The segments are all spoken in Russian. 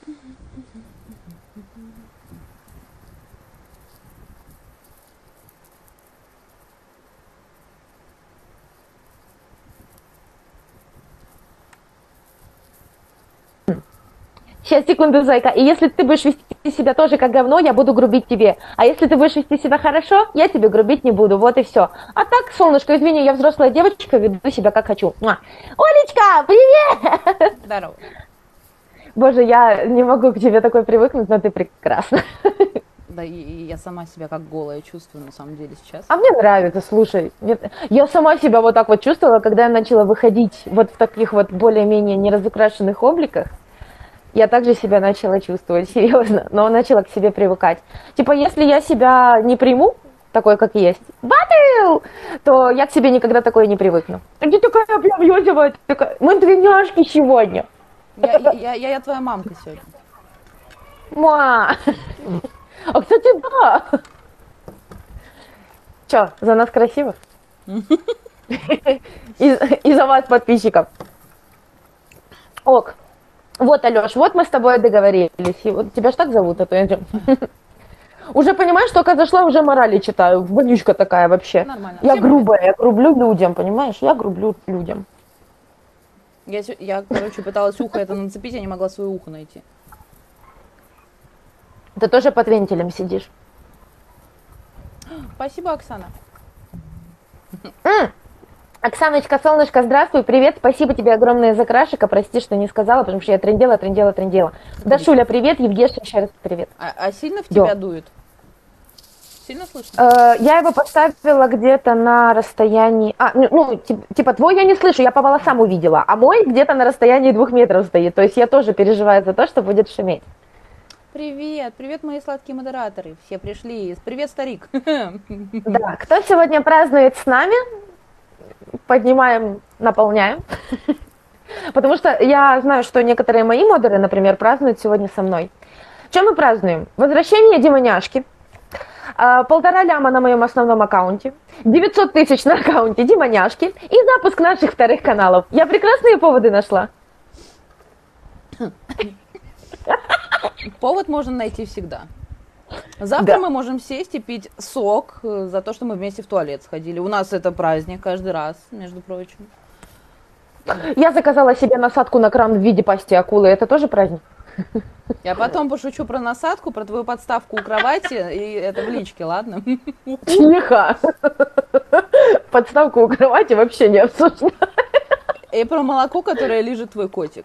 Сейчас, секунду, зайка. И если ты будешь вести себя тоже как говно, я буду грубить тебе. А если ты будешь вести себя хорошо, я тебе грубить не буду. Вот и все. А так, солнышко, извини, я взрослая девочка, веду себя как хочу. Олечка, привет! Здорово. Боже, я не могу к тебе такой привыкнуть, но ты прекрасна. Да, и я сама себя как голая чувствую, на самом деле, сейчас. А мне нравится, слушай. Я сама себя вот так вот чувствовала, когда я начала выходить вот в таких вот более-менее неразукрашенных обликах. Я также себя начала чувствовать, серьезно, но начала к себе привыкать. Типа, если я себя не приму, такой, как есть, батл, то я к себе никогда такое не привыкну. Ты такая прям ёзевая, такая, мы двойняшки сегодня. Я твоя мамка сегодня. Ма! А, кстати, да. Чё, за нас красиво? И за вас, подписчиков. Ок. Вот, Алёш, вот мы с тобой договорились. И вот тебя ж так зовут, а то я... Уже понимаешь, только зашла, уже морали читаю. Вонючка такая вообще. Нормально. Я грубая, я грублю людям, понимаешь? Я грублю людям. Я, короче, пыталась ухо это нацепить, я не могла свое ухо найти. Ты тоже под вентилем сидишь. Спасибо, Оксана. Оксаночка, солнышко, здравствуй, привет, спасибо тебе огромное за крашика, прости, что не сказала, потому что я трындела. Дашуля, привет, Евгеша, еще раз привет. А сильно в тебя дует? Сильно слышно? Я его поставила где-то на расстоянии... типа твой я не слышу, я по волосам увидела, а мой где-то на расстоянии 2 метров стоит, то есть я тоже переживаю за то, что будет шуметь. Привет, мои сладкие модераторы, все пришли, привет, старик. Да, кто сегодня празднует с нами? Поднимаем, наполняем. Потому что я знаю, что некоторые мои модеры, например, празднуют сегодня со мной. Чем мы празднуем? Возвращение Демоняшки, 1,5 ляма на моем основном аккаунте, 900 тысяч на аккаунте Демоняшки и запуск наших вторых каналов. Я прекрасные поводы нашла. Повод можно найти всегда. Завтра мы можем сесть и пить сок за то, что мы вместе в туалет сходили. У нас это праздник каждый раз, между прочим. Я заказала себе насадку на кран в виде пасти акулы. Это тоже праздник? Я потом пошучу про насадку, про твою подставку у кровати, и это в личке, ладно? Тихо! Подставку у кровати вообще не обсуждаю. И про молоко, которое лежит твой котик.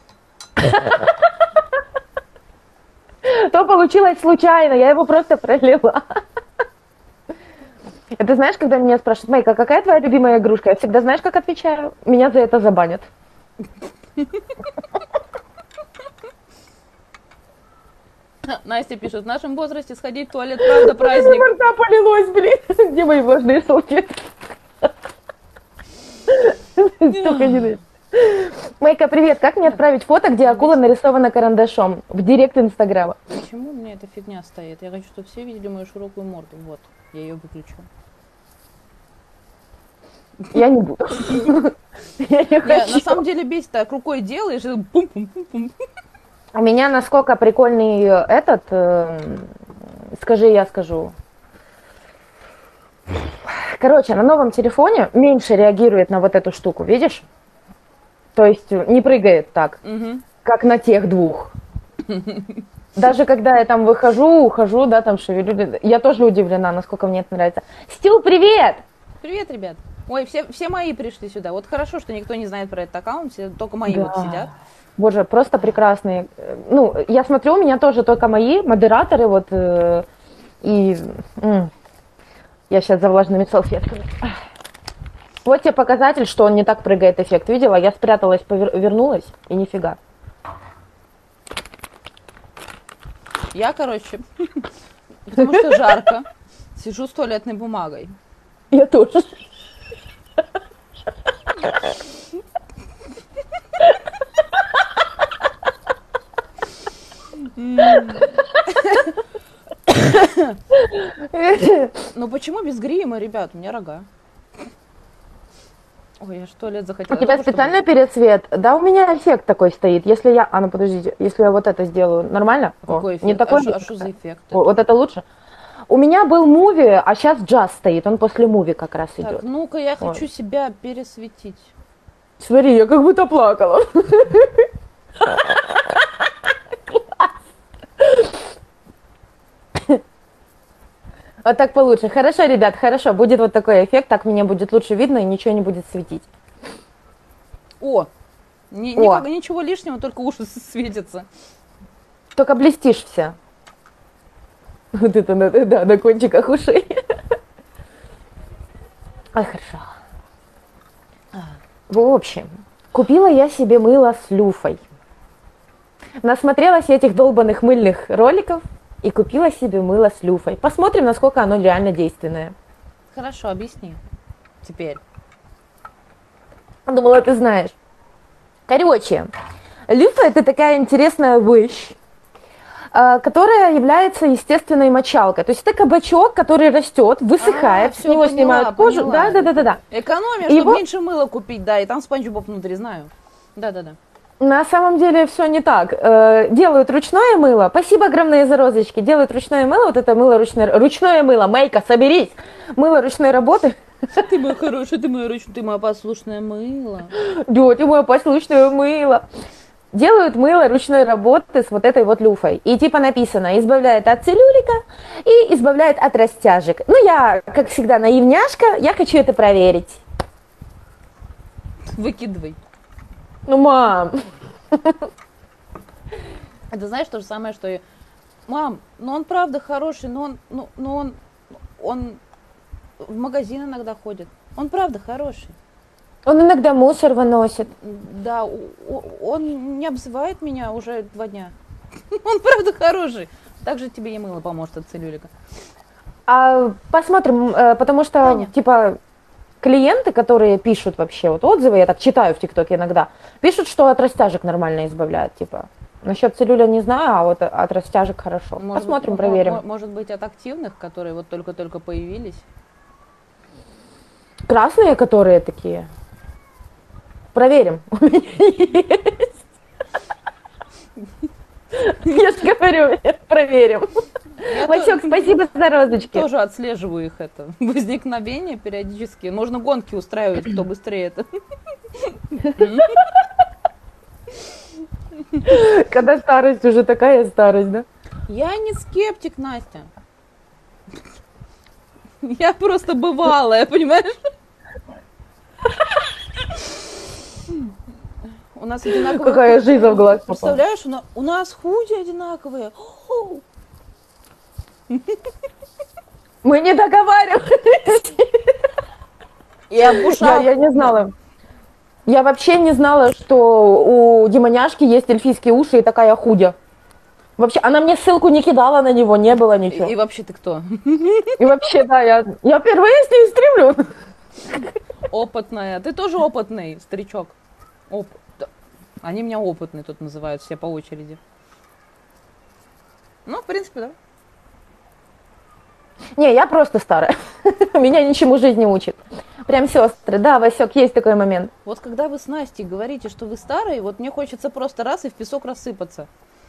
То получилось случайно, я его просто пролила. Это знаешь, когда меня спрашивают, Майка, какая твоя любимая игрушка? Я всегда знаешь, как отвечаю? Меня за это забанят. Настя пишет, в нашем возрасте сходить в туалет, правда, праздник. Изо рта полилось, блин. Где мои влажные салфетки? Столько ненавижу. Майка, привет. Как мне отправить фото, где акула нарисована карандашом? В директ Инстаграма. Почему у меня эта фигня стоит? Я хочу, чтобы все видели мою широкую морду. Вот, я ее выключу. Я не буду. Я не хочу. На самом деле бесит, так рукой делаешь, и пум-пум-пум-пум. У меня насколько прикольный этот, скажи, я скажу. Короче, на новом телефоне меньше реагирует на вот эту штуку, видишь? То есть не прыгает так, как на тех двух. Даже когда я там ухожу, да, там шевелю, я тоже удивлена, насколько мне это нравится. Стил, привет! Привет, ребят. Ой, все мои пришли сюда. Вот хорошо, что никто не знает про этот аккаунт, только мои вот сидят. Боже, просто прекрасные. Ну, я смотрю, у меня тоже только мои модераторы, вот, и я сейчас за влажными салфетками. Вот тебе показатель, что он не так прыгает эффект. Видела? Я спряталась, вернулась, и нифига. Я, короче, потому что жарко, сижу с туалетной бумагой. Я тоже. Ну почему без грима, ребят? У меня рога. Ой, я ж в туалет У захотела. тебя Только что специальный перецвет? Да, у меня эффект такой стоит. Если я... А, ну подождите, если я вот это сделаю, нормально? был. Какой Не эффект? такой? А что за эффект? Вот это лучше? У меня был муви, а сейчас джаз стоит. Он после муви как раз Так, идет. ну-ка, я Вот. хочу себя пересветить. Смотри, я как будто плакала. Вот так получше. Хорошо, ребят, хорошо. Будет вот такой эффект, так меня будет лучше видно и ничего не будет светить. О! О. Ничего лишнего, только уши светятся. Только блестишь вся. Вот это надо, да, на кончиках ушей. Ой, хорошо. В общем, купила я себе мыло с люфой. Насмотрелась этих долбанных мыльных роликов и купила себе мыло с люфой. Посмотрим, насколько оно реально действенное. Хорошо, объясни. Теперь. Думала, ты знаешь. Короче, люфа это такая интересная вещь, которая является естественной мочалкой. То есть это кабачок, который растет, высыхает, с всё, него поняла, снимают кожу. поняла. Да. Экономия, Его- чтобы меньше мыла купить, да, и там Спанч Боб внутри, знаю. Да. На самом деле все не так. Делают ручное мыло. Спасибо огромное за розочки. Делают ручное мыло. Вот это мыло ручное мыло. Майка, соберись. Мыло ручной работы. Ты моя хорошая, ты моя послушная мыло. Да, ты мое послушное мыло. Делают мыло ручной работы с вот этой вот люфой. И типа написано, избавляет от целлюлика и избавляет от растяжек. Ну, я, как всегда, наивняшка, я хочу это проверить. Выкидывай. Ну, мам. Это знаешь то же самое, что и... Мам, ну он правда хороший, но он в магазин иногда ходит. Он правда хороший. Он иногда мусор выносит. Да, он не обзывает меня уже 2 дня. Он правда хороший. Также тебе и мыло поможет от целлюлика. А посмотрим, потому что, Таня. типа, клиенты, которые пишут вообще вот отзывы, я так читаю в ТикТоке иногда, пишут, что от растяжек нормально избавляют, типа. Насчет целлюля не знаю, а вот от растяжек хорошо. Посмотрим, проверим. Может быть, от активных, которые вот только-только появились. Красные, которые такие. Проверим. У меня есть. Я же говорю, проверим. Васек, спасибо за розочки. Тоже отслеживаю их это возникновение периодически. Можно гонки устраивать, кто быстрее это. Когда старость уже такая старость, да? Я не скептик, Настя. Я просто бывалая, понимаешь? У нас одинаковые... Какая жизнь в глаз попала. Представляешь, у нас худи одинаковые. Мы не договаривались. Я не знала. Я вообще не знала, что у демоняшки есть эльфийские уши и такая худя. Вообще, она мне ссылку не кидала на него, не было ничего. И вообще ты кто? И вообще, да, я впервые с ней стримлю. Опытная. Ты тоже опытный, старичок. Они меня опытный тут называют все по очереди. Ну, в принципе, да. Не, я просто старая. Меня ничему жизнь не учит. Прям сестры. Да, Васек, есть такой момент. Вот когда вы с Настей говорите, что вы старые, вот мне хочется просто раз и в песок рассыпаться.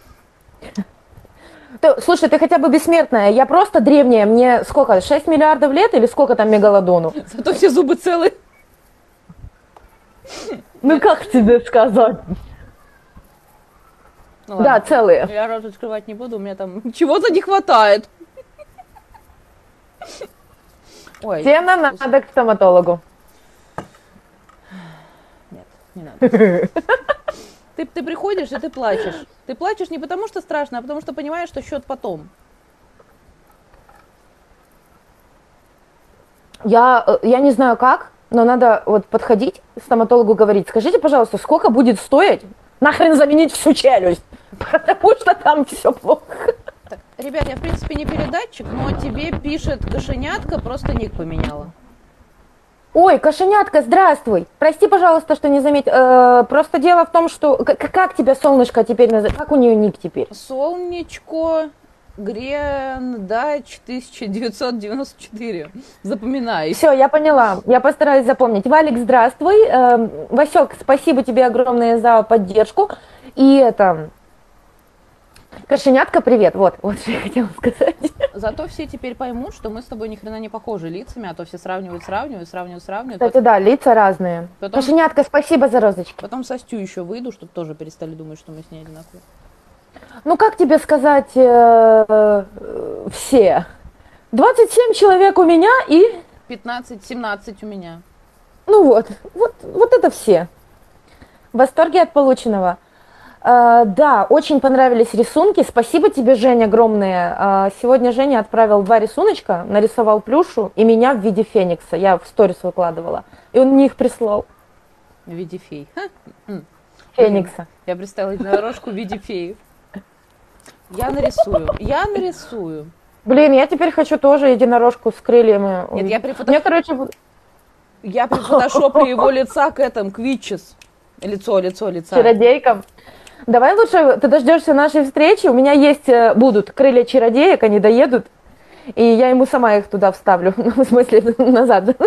Слушай, ты хотя бы бессмертная. Я просто древняя. Мне сколько? 6 миллиардов лет или сколько там мегалодону? Зато все зубы целы. Ну как тебе сказать? Ну, Да, ладно. целые. Я рот открывать не буду, у меня там чего-то не хватает. Ой, Тебе надо к стоматологу. нет, не надо. Ты приходишь и ты плачешь. Ты плачешь не потому, что страшно, а потому что понимаешь, что счет потом. Я не знаю как, но надо вот подходить к стоматологу говорить, скажите, пожалуйста, сколько будет стоить нахрен заменить всю челюсть? Потому что там все плохо. Так, ребят, я в принципе не передатчик, но тебе пишет кошенятка, просто ник поменяла. Ой, кошенятка, здравствуй. Прости, пожалуйста, что не заметил. Просто дело в том, что... Как тебя солнышко теперь называют? Как у нее ник теперь? Солнечко, Грендач 1994. Запоминай. Все, я поняла. Я постараюсь запомнить. Валик, здравствуй. Васек, спасибо тебе огромное за поддержку. И это... Кошенятка, привет. Вот что я хотела сказать. Зато все теперь поймут, что мы с тобой ни хрена не похожи лицами, а то все сравнивают. Кстати, да, лица разные. Потом- Кошенятка, спасибо за розочки. Потом со Стю еще выйду, чтобы тоже перестали думать, что мы с ней одинаковые. Ну, как тебе сказать, все? 27 человек у меня и... 15-17 у меня. Ну вот это все. В восторге от полученного. Да, очень понравились рисунки. Спасибо тебе, Жень, огромное. Сегодня Женя отправил 2 рисуночка, нарисовал плюшу и меня в виде феникса. Я в сторис выкладывала. И он мне их прислал. В виде фей. Ха. Феникса. Я представила единорожку в виде феи. Я нарисую. Блин, я теперь хочу тоже единорожку с крыльями. Нет, я Мне, короче, при фотошопе его лица к Витчес. Лица. чародейкам. Давай лучше ты дождешься нашей встречи. У меня будут крылья чародеек, они доедут. И я ему сама их туда вставлю. Ну, в смысле, назад.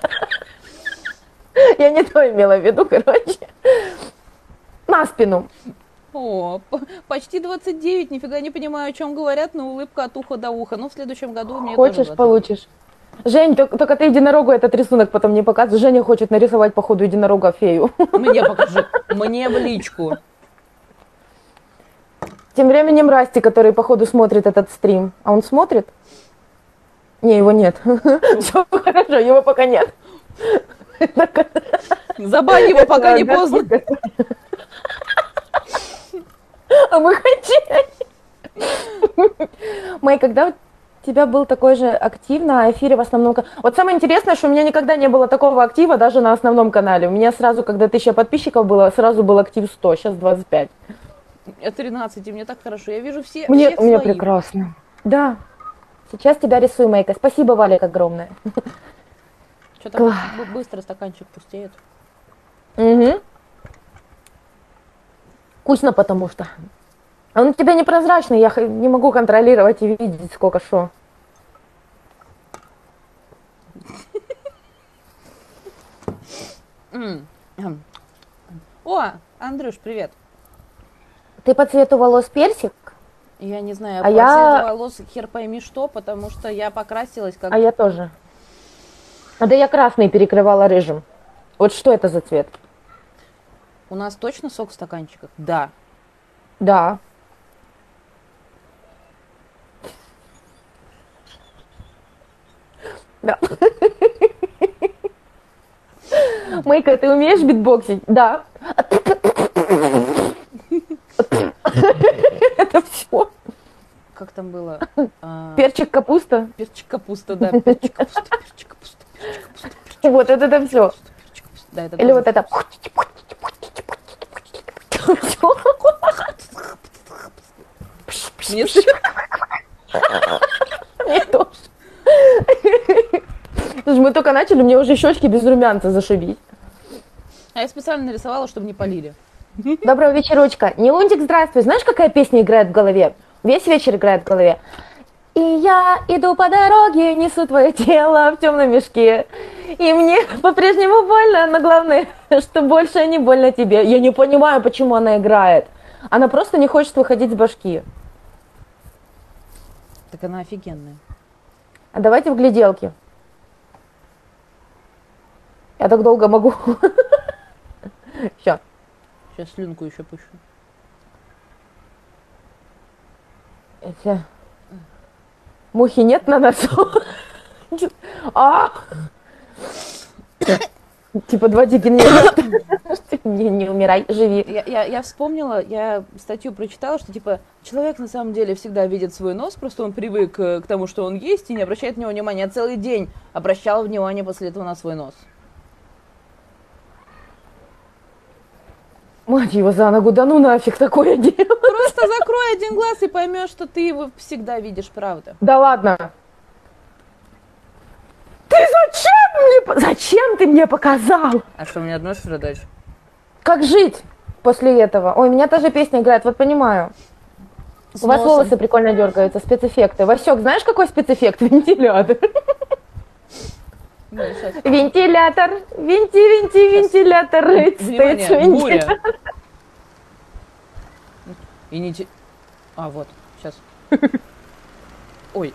Я не то имела в виду, короче. На спину. О, почти 29, нифига не понимаю, о чем говорят, но улыбка от уха до уха. Ну, в следующем году мне Хочешь, тоже 20. получишь. Жень, только ты единорогу этот рисунок потом не показывай. Женя хочет нарисовать, походу, единорога фею. Мне покажи, мне в личку. Тем временем Расти, который, походу, смотрит этот стрим. А он смотрит? Не, его нет. Все хорошо, его пока нет. Забань его, пока не поздно. А мы хотели. Мэй, когда у тебя был такой же актив на эфире в основном канале? Вот самое интересное, что у меня никогда не было такого актива даже на основном канале. У меня сразу, когда 1000 подписчиков было, сразу был актив 100, сейчас 25. Я 13, и мне так хорошо. Я вижу всех Мне своих. прекрасно. Да. Сейчас тебя рисую, Мэйка. Спасибо, Валик, огромное. Что-то быстро стаканчик пустеет. Угу. Вкусно, потому что. Он у тебя непрозрачный, я не могу контролировать и видеть, сколько шо. О, Андрюш, привет. Ты по цвету волос персик? Я не знаю, А по я- цвету волос хер пойми что, потому что я покрасилась как... А я тоже. А да я красный перекрывала рыжим. Вот что это за цвет? У нас точно сок в стаканчиках? Да. Да. Да. Мэйка, ты умеешь битбоксить? Да. Это все. Как там было? Перчик, капуста. Перчик капуста, да. Перчик капуста, перчик капуста, перчик капуста. Вот это все. Перчик капуста. Да, это Или тоже. вот это. Мне Мне тоже. Слушай, мы только начали, мне уже щечки без румянца зашибись. А я специально нарисовала, чтобы не полили. Доброго вечерочка. Нелунтик, здравствуй. Знаешь, какая песня играет в голове? Весь вечер играет в голове. И я иду по дороге, несу твое тело в темном мешке. И мне по-прежнему больно, но главное, что больше не больно тебе. Я не понимаю, почему она играет. Она просто не хочет выходить с башки. Так она офигенная. А давайте в гляделки. Я так долго могу. Все. Сейчас слюнку еще пущу. Это... Мухи нет на носу? А! Типа 2 дегенерата. Не умирай, живи. Я вспомнила, я статью прочитала, что типа человек на самом деле всегда видит свой нос, просто он привык к тому, что он есть, и не обращает на него внимания. Я целый день обращала внимание после этого на свой нос. Мать его за ногу, да ну нафиг такое дело. Просто закрой один глаз и поймешь, что ты его всегда видишь, правда. Да ладно. Ты зачем ты мне показал? А что, мне одной что ли дальше? Как жить после этого? Ой, у меня тоже песня играет, вот понимаю. У вас волосы прикольно дергаются, спецэффекты. Васек, знаешь, какой спецэффект? Вентилятор. Ну, сейчас. Вентилятор. Вентилятор. Внимание, буря. И не... А, вот, сейчас. Ой.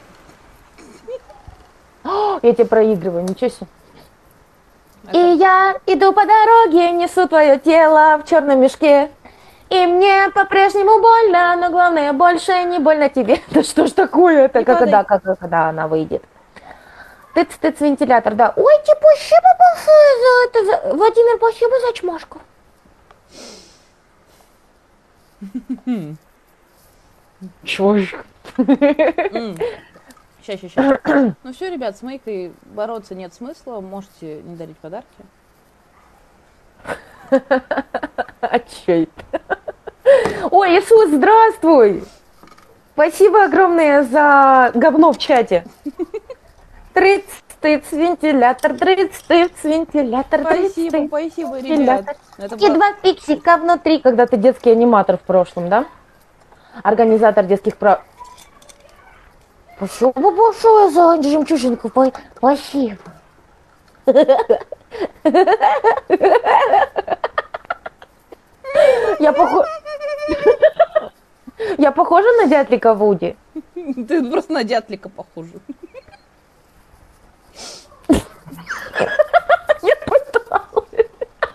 Я тебе проигрываю, ничего себе. И я иду по дороге, несу твое тело в черном мешке. И мне по-прежнему больно, но главное, больше не больно тебе. Да что ж такое это? Когда она выйдет? Тыц, вентилятор, да. Ой, спасибо большое за это. Владимир, спасибо за чмошку. Чушь. Сейчас. Ну все, ребят, с Мэйкой бороться нет смысла. Можете не дарить подарки. А чё это? Ой, Иисус, здравствуй! Спасибо огромное за говно в чате. Трыц, вентилятор, вентилятор, Спасибо, ребят. И 2 пиксика внутри, когда ты детский аниматор в прошлом, да? Организатор детских прав. Спасибо большое за жемчужинку, спасибо. Я похожа на дятлика Вуди? Ты просто на дятлика похожа. Я пыталась.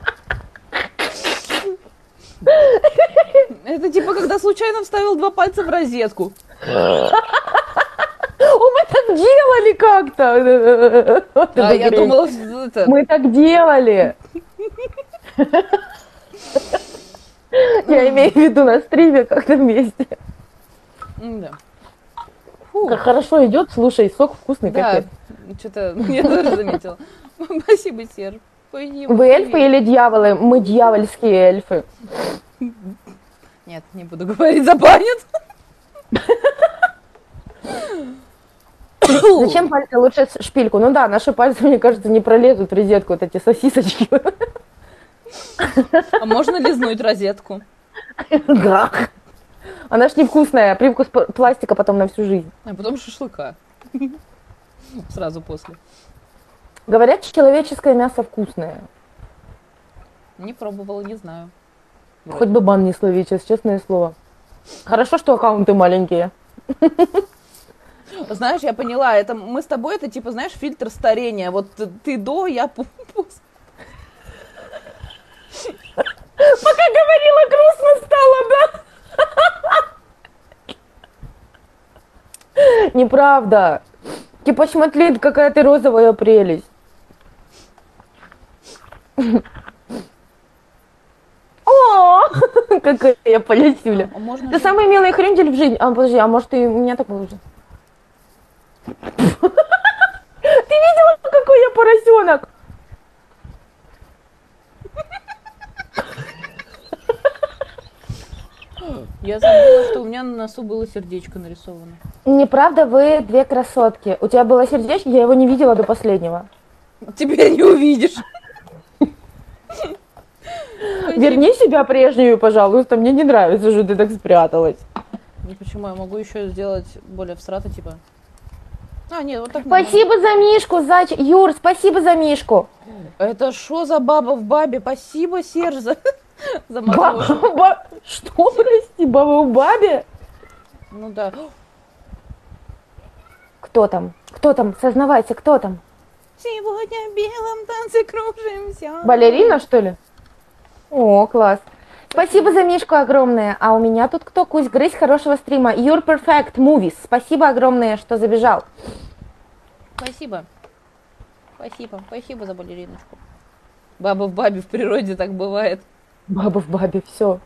Это типа, когда случайно вставил 2 пальца в розетку. Мы так делали как-то. Да, я думала, это... Мы так делали. Я имею в виду на стриме как-то вместе. Да. Как хорошо идет, слушай, сок вкусный. Да, что-то я тоже заметила. Спасибо, Серж. Спасибо. Вы эльфы или дьяволы? Мы дьявольские эльфы. Нет, не буду говорить, забанят. Зачем пальцы? Лучше шпильку. Ну да, наши пальцы, мне кажется, не пролезут в розетку, вот эти сосисочки. А можно лизнуть розетку? Да. Она ж невкусная, привкус пластика потом на всю жизнь. А потом шашлыка. Сразу после. Говорят, человеческое мясо вкусное. Не пробовала, не знаю. Хоть бы бан не словить, честное слово. Хорошо, что аккаунты маленькие. Знаешь, я поняла, это мы с тобой, это типа, знаешь, фильтр старения. Вот ты до, я после. Пока говорила, грустно стало, да? Неправда. Типа, смотри, какая ты розовая прелесть. О, какая я полюсюля. Ты самый милый хрюндель в жизни. А, подожди, а может и у меня такой уже? Ты видела, какой я поросенок? Я забыла, что у меня на носу было сердечко нарисовано. Неправда, вы 2 красотки. У тебя было сердечко, я его не видела до последнего. Теперь не увидишь. Верни себя прежнюю, пожалуйста. Мне не нравится, что ты так спряталась. Ну почему? Я могу еще сделать более всрато, типа. А, нет, вот так. Спасибо за Мишку, Юр, спасибо за Мишку. Это что за баба в бабе? Спасибо, Серж, за Что, прости, баба в бабе? Ну да. Кто там? Кто там? Сознавайся, кто там? Сегодня в белом танце кружимся. Балерина, что ли? О, класс. Спасибо за Мишку огромное. А у меня тут кто? Кусь-грысь, хорошего стрима. You're perfect movies. Спасибо огромное, что забежал. Спасибо. Спасибо за балериночку. Баба в бабе в природе так бывает. Баба в бабе, все.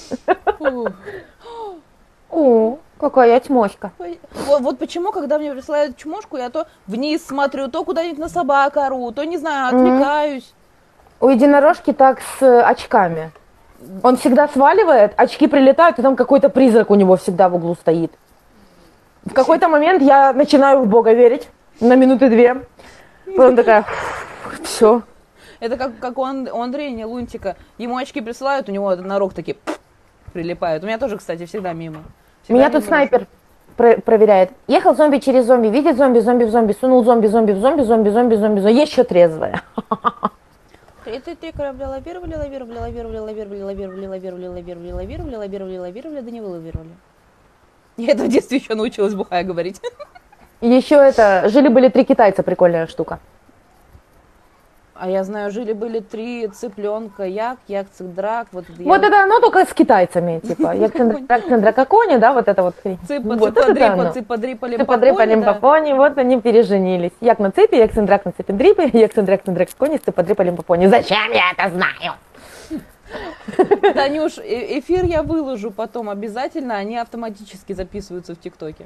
О, какая тьмоська. Вот почему, когда мне присылают чмошку, я то вниз смотрю, то куда-нибудь на собак ору, то, не знаю, отвлекаюсь. У единорожки так с очками. Он всегда сваливает, очки прилетают, и там какой-то призрак у него всегда в углу стоит. В какой-то момент я начинаю в Бога верить на минуты 2. Потом такая, все. Это как у Андрея не Лунтика. Ему очки присылают, у него на рог такие прилипают. У меня тоже, кстати, всегда мимо. Меня тут снайпер проверяет. Ехал зомби через зомби, видит зомби, зомби в зомби, сунул зомби, зомби в зомби, зомби, зомби, зомби, зомби. Еще трезвая. Три корабля лавировали, лавировали, лавировали, лавировали, лавировали, лавировали, лавировали, лавировали, лавировали, лавировали, да не вылавировали. Я это в детстве еще научилась бухая говорить. Еще это, жили-были 3 китайца, прикольная штука. А я знаю, жили-были 3 цыпленка, як, драк. Вот это оно только с китайцами, типа. Як, цендрак, кони, да, вот это вот хрень. Цыпа-дрипали по пони, вот они переженились. Як на цепи, як цендрак на цепи дрипы, як цендрак кони, цыпа-дрипали по пони. Зачем я это знаю? Танюш, эфир я выложу потом обязательно, они автоматически записываются в ТикТоке.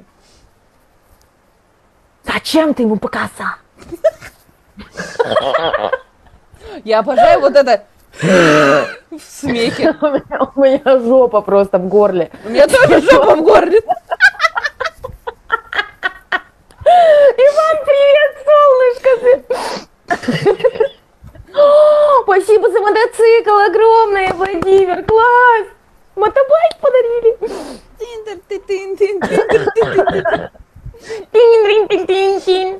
Зачем ты ему показал? Я обожаю вот это в смехе. У меня жопа просто в горле. У меня тоже жопа в горле. Иван, привет, солнышко! Спасибо за мотоцикл огромное, Владимир, класс! Мотобайк подарили. Тин-тин-тин-тин-тин.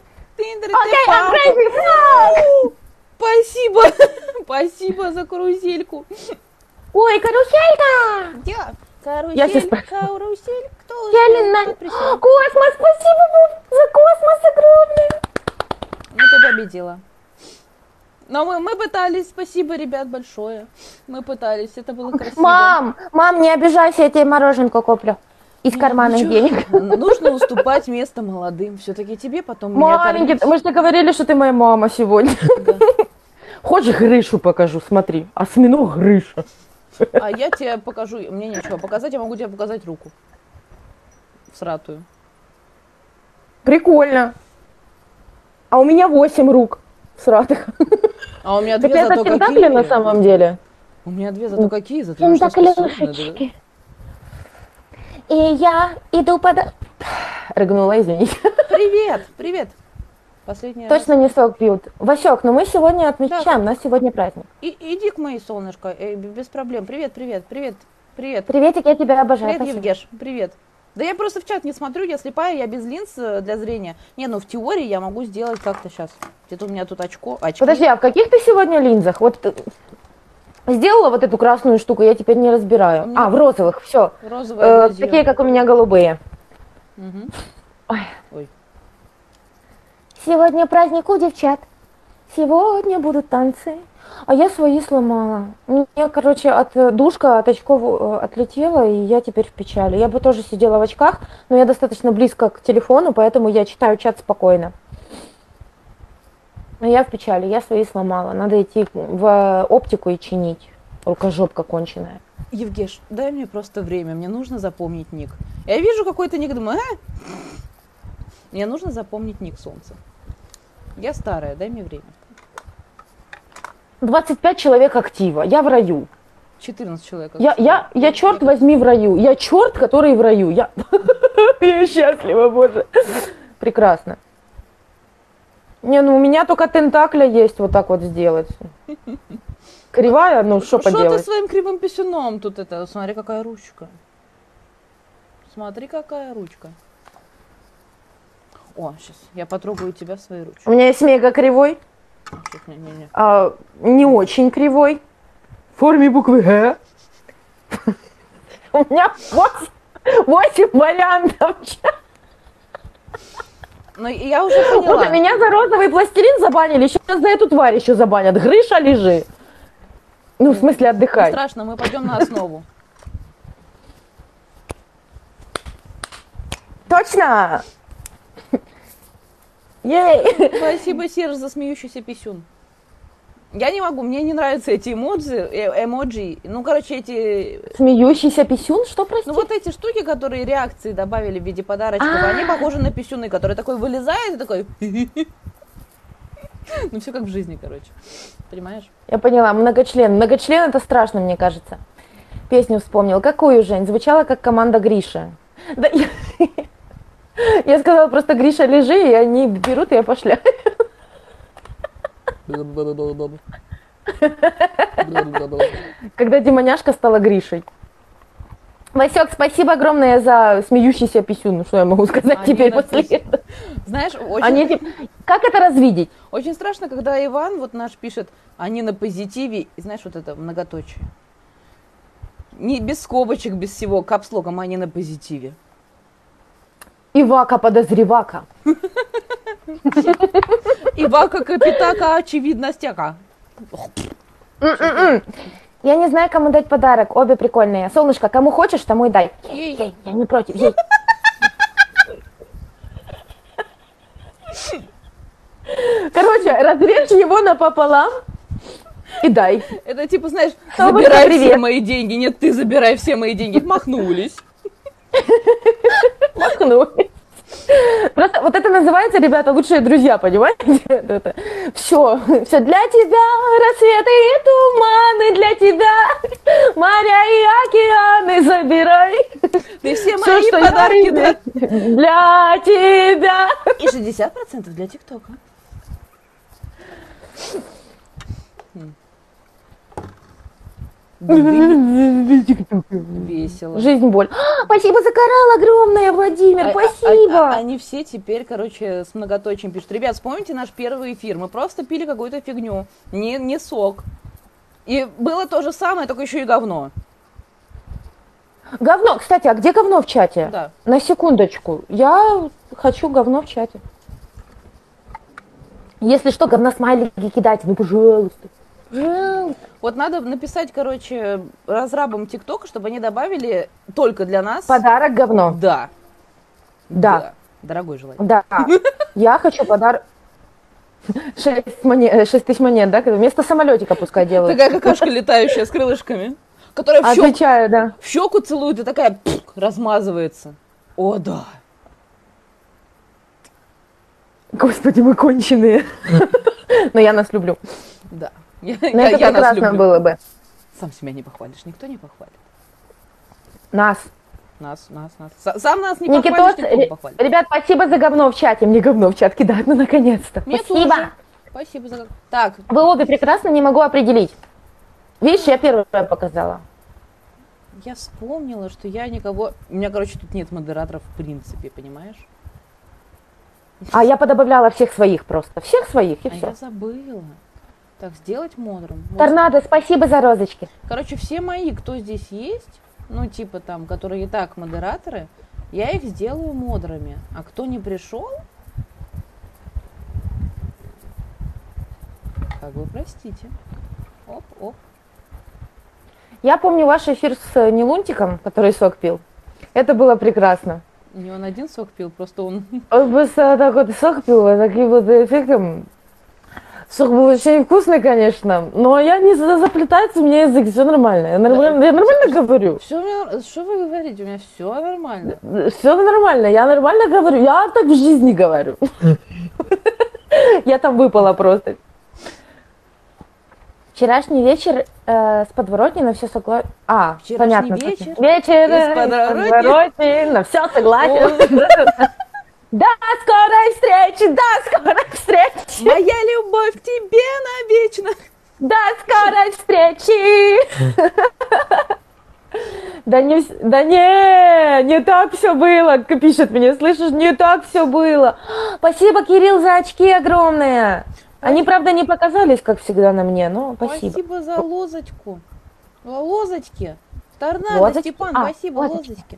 Спасибо. Спасибо за карусельку. Ой, каруселька! Карусель, карусель, кто пришел? Космос, спасибо за космос огромный. Ну ты победила. Но мы пытались, спасибо, ребят, большое. Мы пытались, это было красиво. Мам, не обижайся, я тебе мороженку куплю. Из карманных денег. Нужно уступать место молодым. Все-таки тебе потом маленький, мы же говорили, что ты моя мама сегодня. Да. Хочешь, Грышу покажу, смотри. Осьминог Грыша. А я тебе покажу, мне нечего показать, я могу тебе показать руку. Всратую. Прикольно. А у меня 8 рук всратых. А у меня 2 зато какие. Тентакли на самом деле. У меня 2 зато какие, зато тентаклюшечки. И я иду под... Рыгнула, извините. Привет. Последний Точно раз. Не сок пьют. Васек, но мы сегодня отмечаем, у нас сегодня праздник. Иди к моей, солнышко, без проблем. Привет. Приветик, я тебя обожаю. Привет, Евгеш, привет. Да я просто в чат не смотрю, я слепая, я без линз для зрения. Не, ну в теории я могу сделать как-то сейчас. Где-то у меня тут очки. Подожди, а в каких ты сегодня линзах? Вот сделала вот эту красную штуку, я теперь не разбираю. Меня... в розовых, все. Розовые такие, как у меня, голубые. Угу. Ой. Сегодня праздник у девчат. Сегодня будут танцы. А я свои сломала. Мне, душка от очков отлетела, и я теперь в печали. Я бы тоже сидела в очках, но я достаточно близко к телефону, поэтому я читаю чат спокойно. Но я в печали, я свои сломала. Надо идти в оптику и чинить. Рукожопка конченая. Евгеш, дай мне просто время, мне нужно запомнить ник. Я вижу какой-то ник, думаю, мне нужно запомнить ник, солнце. Я старая, дай мне время. 25 человек актива, я в раю. 14 человек. Я черт возьми в раю. Я черт, который в раю. Я счастлива, боже. Прекрасно. Не, ну у меня только тентакля есть вот так вот сделать. Кривая, ну что поделать. Что ты своим кривым писюном тут это? Смотри, какая ручка. Смотри, какая ручка. О, сейчас я потрогаю тебя в своей ручке. У меня есть мега кривой. Не очень кривой. В форме буквы Г. У меня 8 вариантов. Ну, я уже поняла. Вот меня за розовый пластилин забанили, сейчас за эту тварь еще забанят. Грыша, лежи. Ну, в смысле, отдыхай. Не страшно, мы пойдем на основу. Точно! Ей! Спасибо, Серж, за смеющийся писюн. Я не могу, мне не нравятся эти эмоджи. Ну, короче, эти... Смеющийся писюн? Что, прости? Ну, вот эти штуки, которые реакции добавили в виде подарочков, они похожи на писюны, который такой вылезает и такой... Ну, все как в жизни, короче. Понимаешь? Я поняла, многочлен. Многочлен — это страшно, мне кажется. Песню вспомнил. Какую, Жень? Звучала как команда Гриша. Да, я сказала просто: Гриша, лежи, и они берут, и я пошляю. Когда Демоняшка стала Гришей. Васек, спасибо огромное за смеющийся писюн. Ну, что я могу сказать Они теперь на после писю. этого? Знаешь, Они как это развидеть? очень страшно, когда Иван вот наш пишет, они на позитиве, и знаешь, вот это многоточие. Не без скобочек, без всего, капслогом, они на позитиве. Ивака подозревака. Ивака капитака, очевидностяка. Я не знаю, кому дать подарок. Обе прикольные. Солнышко, кому хочешь, тому и дай. Ей, я не против. Ей. Короче, разрежь его напополам и дай. Это типа, знаешь, Солнышко, забирай привет. все мои деньги. Нет, ты забирай все мои деньги. Махнулись. Махнули. Просто вот это называется, ребята, лучшие друзья, понимаете? Все для тебя, рассветы и туманы, для тебя моря и океаны забирай. Ты все Всё, мои что я подарки, люблю, да? для тебя. И 60% для ТикТока. Весело. Жизнь боль. Спасибо за коралл огромное, Владимир, спасибо. Они все теперь, короче, с многоточием пишут. Ребят, вспомните наш первый эфир. Мы просто пили какую-то фигню. Не сок. И было то же самое, только еще и говно. Говно, кстати, а где говно в чате? Да. На секундочку, я хочу говно в чате. Если что, говносмайлики кидайте, ну пожалуйста. Пожалуйста. Вот надо написать, короче, разрабам ТикТока, чтобы они добавили только для нас. Подарок говно. Да. Да. Дорогой желательно. Да. Я хочу подарок. 6 тысяч монет, да? Вместо самолетика пускай делают. Такая какашка летающая с крылышками, которая Отвечаю, да. в щеку целует и такая размазывается. О, да. Господи, мы конченые. Но я нас люблю. Да. Но это Я нас прекрасно люблю. было бы. Сам себя не похвалишь, никто не похвалит. Нас. Нас. Сам нас не Никитос, похвалишь, никто не похвалит. ребят, спасибо за говно в чате. Мне говно в чат кидают, ну наконец-то. Мне Спасибо. тоже. Спасибо за... Так, Вы обе прекрасно, не могу определить. Видишь, я первая показала. я вспомнила, что я никого... У меня, короче, тут нет модераторов в принципе, понимаешь? А я подобавляла всех своих просто. Всех своих, и А все. я забыла. Так, сделать модером. Вот. Торнадо, спасибо за розочки. Короче, все мои, кто здесь есть, ну, типа там, которые и так модераторы, я их сделаю модерами. А кто не пришел, как бы простите. Оп. Я помню ваш эфир с Нелунтиком, который сок пил. Это было прекрасно. Не он один сок пил, просто он... Он просто так вот сок пил, вот таким вот эффектом. Сок был очень вкусный, конечно, но я не заплетается у меня язык, все нормально. Я нормально говорю. Что вы говорите? У меня все нормально. Все нормально, я нормально говорю. Я так в жизни говорю. Я там выпала просто. Вчерашний вечер с подворотни на все согласен. Вчерашний понятно. вечер Вечер из подворотни на все согласен. До скорой встречи, до скорой встречи. Моя любовь к тебе навечно. До скорой встречи. Не так все было, пишет мне, слышишь, не так все было. Спасибо, Кирилл, за очки огромные. Они, правда, не показались, как всегда, на мне, но спасибо. Спасибо за лозочку. Лозочки. Торнадо, Лозочки? Степан, спасибо, лозочки. лозочки.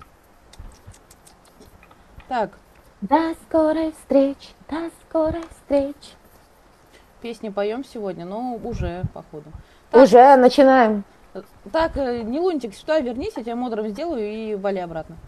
Так, До скорой встречи, до скорой встречи. песни поем сегодня, но уже, походу. Так, Уже начинаем. Так, не Лунтик, сюда вернись, я тебя модером сделаю и вали обратно.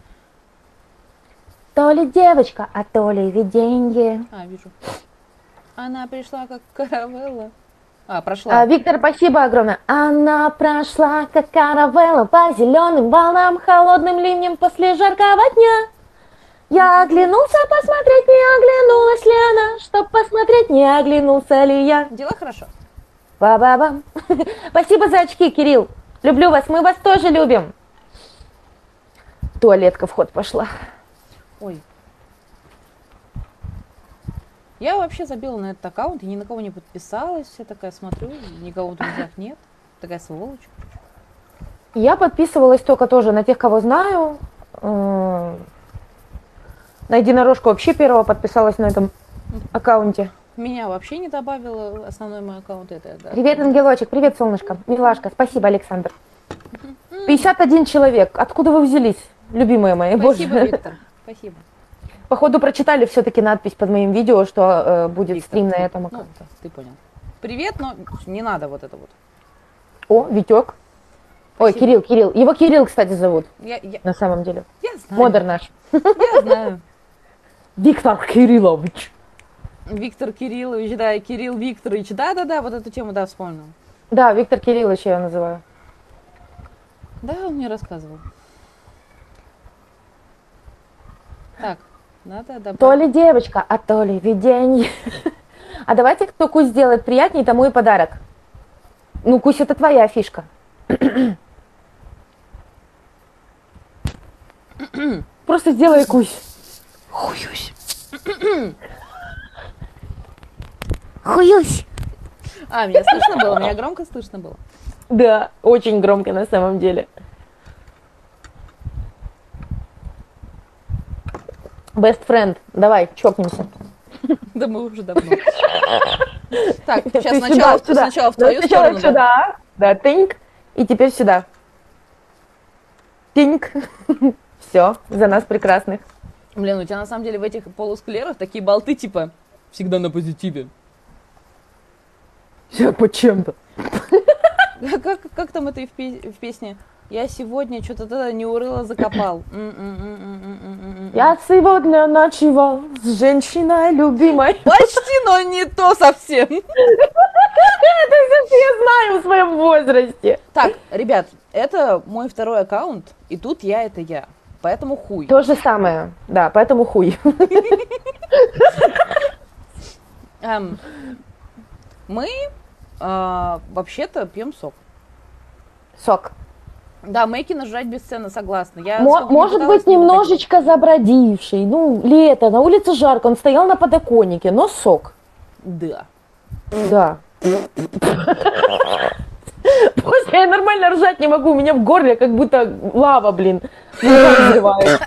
То ли девочка, а то ли виденье. Вижу. Она пришла как каравелла. Прошла. Виктор, спасибо огромное. Она прошла, как каравелла, по зеленым волнам, холодным ливнем после жаркого дня. Я оглянулся посмотреть, не оглянулась ли она, чтоб посмотреть, не оглянулся ли я. Дела хорошо. Ба-ба-бам. Спасибо за очки, Кирилл. Люблю вас, мы вас тоже любим. Туалетка в ход пошла. Ой. Я вообще забила на этот аккаунт, и ни на кого не подписалась. Я такая смотрю, никого в друзьях нет. Такая сволочь. Я подписывалась только тоже на тех, кого знаю. На единорожку вообще первого подписалась на этом аккаунте. Меня вообще не добавила основной мой аккаунт. Это, да. Привет, ангелочек, привет, солнышко, милашка, спасибо, Александр. 51 человек, откуда вы взялись, любимые мои? Спасибо, Боже. Виктор, спасибо. Походу прочитали все-таки надпись под моим видео, что будет Виктор, стрим на ты- этом ну, аккаунте. ты понял. Привет, но не надо вот это вот. О, Витек. Ой, Спасибо. Кирилл. Его Кирилл, кстати, зовут, Я на самом деле. знаю. Модер наш. Я знаю. Виктор Кириллович. Виктор Кириллович, да, Кирилл Викторович. Да-да-да, вот эту тему, да, вспомнил. Да, Виктор Кириллович я его называю. Да, он мне рассказывал. Так, надо добавить. То ли девочка, а то ли видение. А давайте, кто Кусь сделает приятнее, тому и подарок. Ну, Кусь, это твоя фишка. Просто сделай Кусь. Хуюсь. Хуюсь. А, меня слышно было? Меня громко слышно было? Да, очень громко на самом деле. Best friend, давай, чокнемся. Да мы уже давно. Так, сейчас Ты сначала, сюда. сначала в Да, твою сначала сторону. Да? сюда, да, тыньк, и теперь сюда. Тыньк. Все, за нас прекрасных. Блин, у тебя на самом деле в этих полусклерах такие болты, типа, всегда на позитиве. Все по чем-то. Как там это и в песне? Я сегодня что-то тогда не урыла, закопал. Я сегодня ночевал с женщиной любимой. Почти, но не то совсем. Это все я знаю в своем возрасте. Так, ребят, это мой второй аккаунт, и тут я это я. Поэтому хуй. То же самое, да, поэтому хуй. Мы вообще-то пьем сок. Сок. Да, Мэйкина жрать бесценно, согласна. Я сколько ни Может пыталась, быть, не немножечко забродивший. Ну, лето, на улице жарко, он стоял на подоконнике, но сок. выходила. Да. Просто я нормально ржать не могу, у меня в горле как будто лава, блин. Взрывает.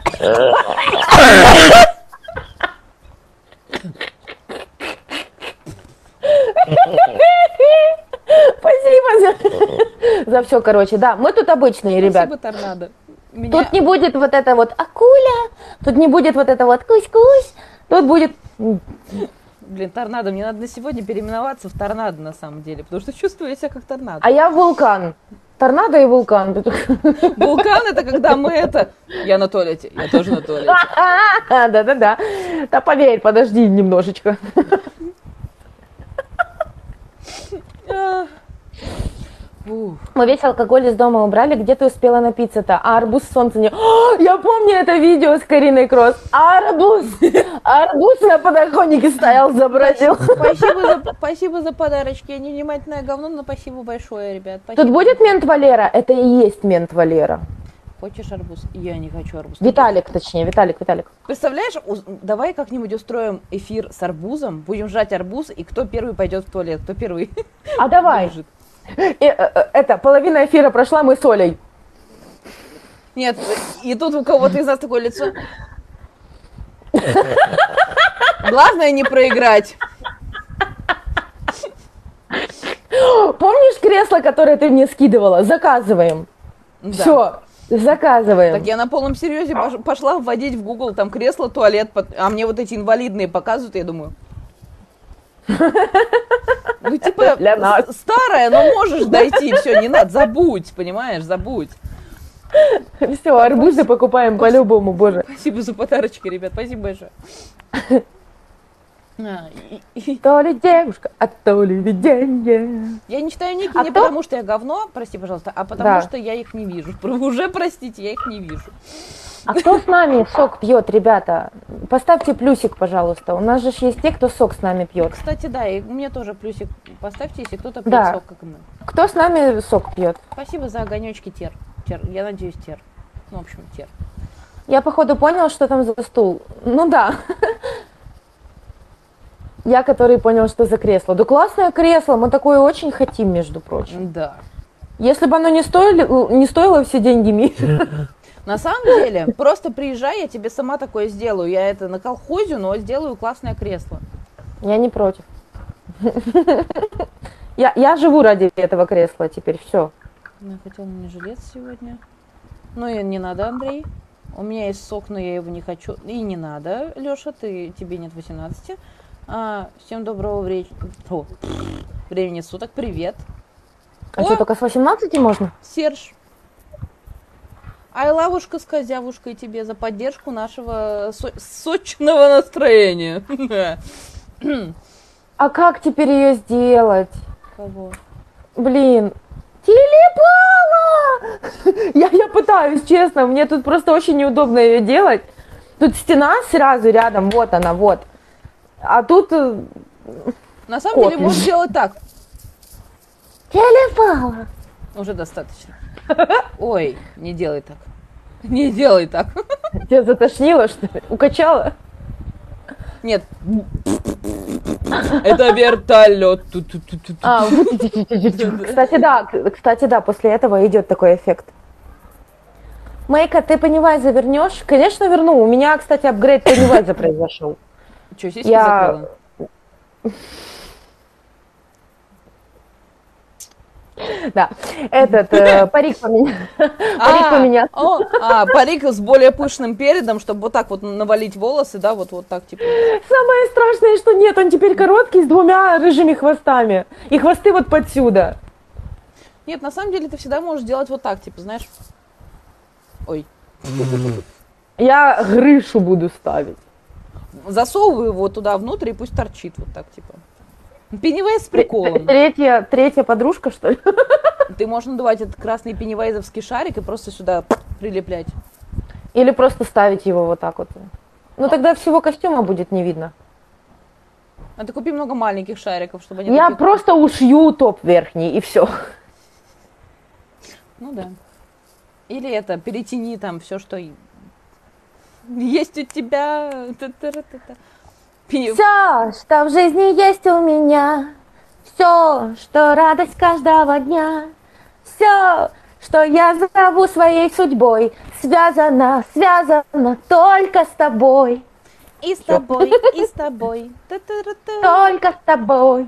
Спасибо за все, короче. Да, мы тут обычные, ребят. Спасибо, торнадо. Тут не будет вот это вот акуля, тут не будет вот это вот кусь-кусь, тут будет... Блин, торнадо. Мне надо на сегодня переименоваться в торнадо, на самом деле, потому что чувствую я себя как торнадо. А я вулкан. Торнадо и вулкан. Вулкан — это когда мы это... Я на туалете, я тоже на туалете. Да-да-да. Да поверь, подожди немножечко. Ух. Мы весь алкоголь из дома убрали, где ты успела напиться-то? А арбуз солнце не... О, я помню это видео с Кариной Кросс. Арбуз! Арбуз на подоконнике стоял, забродил. Спасибо за подарочки. Я невнимательное говно, но спасибо большое, ребят. Спасибо. Тут будет мент Валера? Это и есть мент Валера. Хочешь арбуз? Я не хочу арбуз. Виталик, точнее, Виталик. Представляешь, давай как-нибудь устроим эфир с арбузом, будем жрать арбуз, и кто первый пойдет в туалет, кто первый А давай. бежит. Это, половина эфира прошла, мы с Олей. Нет, и тут у кого-то из нас такое лицо. Главное не проиграть. Помнишь кресло, которое ты мне скидывала? Заказываем. Да. Все, заказываем. Так я на полном серьезе пошла вводить в Google там кресло, туалет, а мне вот эти инвалидные показывают, и я думаю... Ну, типа, Для нас. старая, но можешь дойти, все, не надо, забудь, понимаешь, забудь. Все, арбузы покупаем по-любому, боже. Спасибо за подарочки, ребят, спасибо большое. То ли девушка, а то ли видение. Я не читаю ники А не кто? потому, что я говно, прости, пожалуйста, а потому, Да. что я их не вижу. Уже, простите, я их не вижу. А кто с нами сок пьет, ребята? Поставьте плюсик, пожалуйста. У нас же есть те, кто сок с нами пьет. Кстати, да, и мне тоже плюсик поставьте, если кто-то пьет Да. сок, как и мы. Кто с нами сок пьет? Спасибо за огонечки, Тер. Я надеюсь, Тер. Ну, в общем, Тер. Я, походу, понял, что там за стул. Ну да. Я, который понял, что за кресло. Да классное кресло, мы такое очень хотим, между прочим. Да. Если бы оно не стоило все деньги мира. На самом деле, просто приезжай, я тебе сама такое сделаю. Я это на колхозе, но сделаю классное кресло. Я не против. Я живу ради этого кресла теперь, все. Я хотела мне жилет сегодня. Ну и не надо, Андрей. У меня есть сок, но я его не хочу. И не надо, Лёша, тебе нет 18. Всем доброго времени суток. Привет. А что, только с 18 можно? Серж. Ай, лавушка с козявушкой тебе за поддержку нашего сочного настроения. А как теперь ее сделать? Кого? Блин. Телепала! Я пытаюсь, честно, мне тут просто очень неудобно ее делать. Тут стена сразу рядом, вот она, вот. А тут... На самом деле, можешь сделать так. Телепала! Уже достаточно. Ой, не делай так. Не делай так. Тебя затошнило, что ли? Укачало? Нет. Это вертолет. Кстати, да, после этого идет такой эффект. Мэйка, ты Пеннивайза вернешь? Конечно, верну. У меня, кстати, апгрейд Пеннивайза произошел. Что, сиськи закрыла? Да, парик поменял. Парик с более пышным передом, чтобы вот так вот навалить волосы, да, вот так типа. Самое страшное, что нет, он теперь короткий с двумя рыжими хвостами. И хвосты вот подсюда. Нет, на самом деле ты всегда можешь делать вот так, типа, знаешь. Ой. Я грышу буду ставить. Засовывай его туда внутрь и пусть торчит вот так, типа. Пеннивайз с приколом. Третья подружка, что ли? Ты можешь надувать этот красный пеннивайзовский шарик и просто сюда прилеплять. Или просто ставить его вот так вот. Ну тогда всего костюма будет не видно. А ты купи много маленьких шариков, чтобы они... Я просто ушью топ верхний и все. Ну да. Или это, перетяни там все, что есть у тебя. Все, что в жизни есть у меня, все, что радость каждого дня, все, что я зову своей судьбой, связано только с тобой. И с тобой, и с тобой. Только с тобой.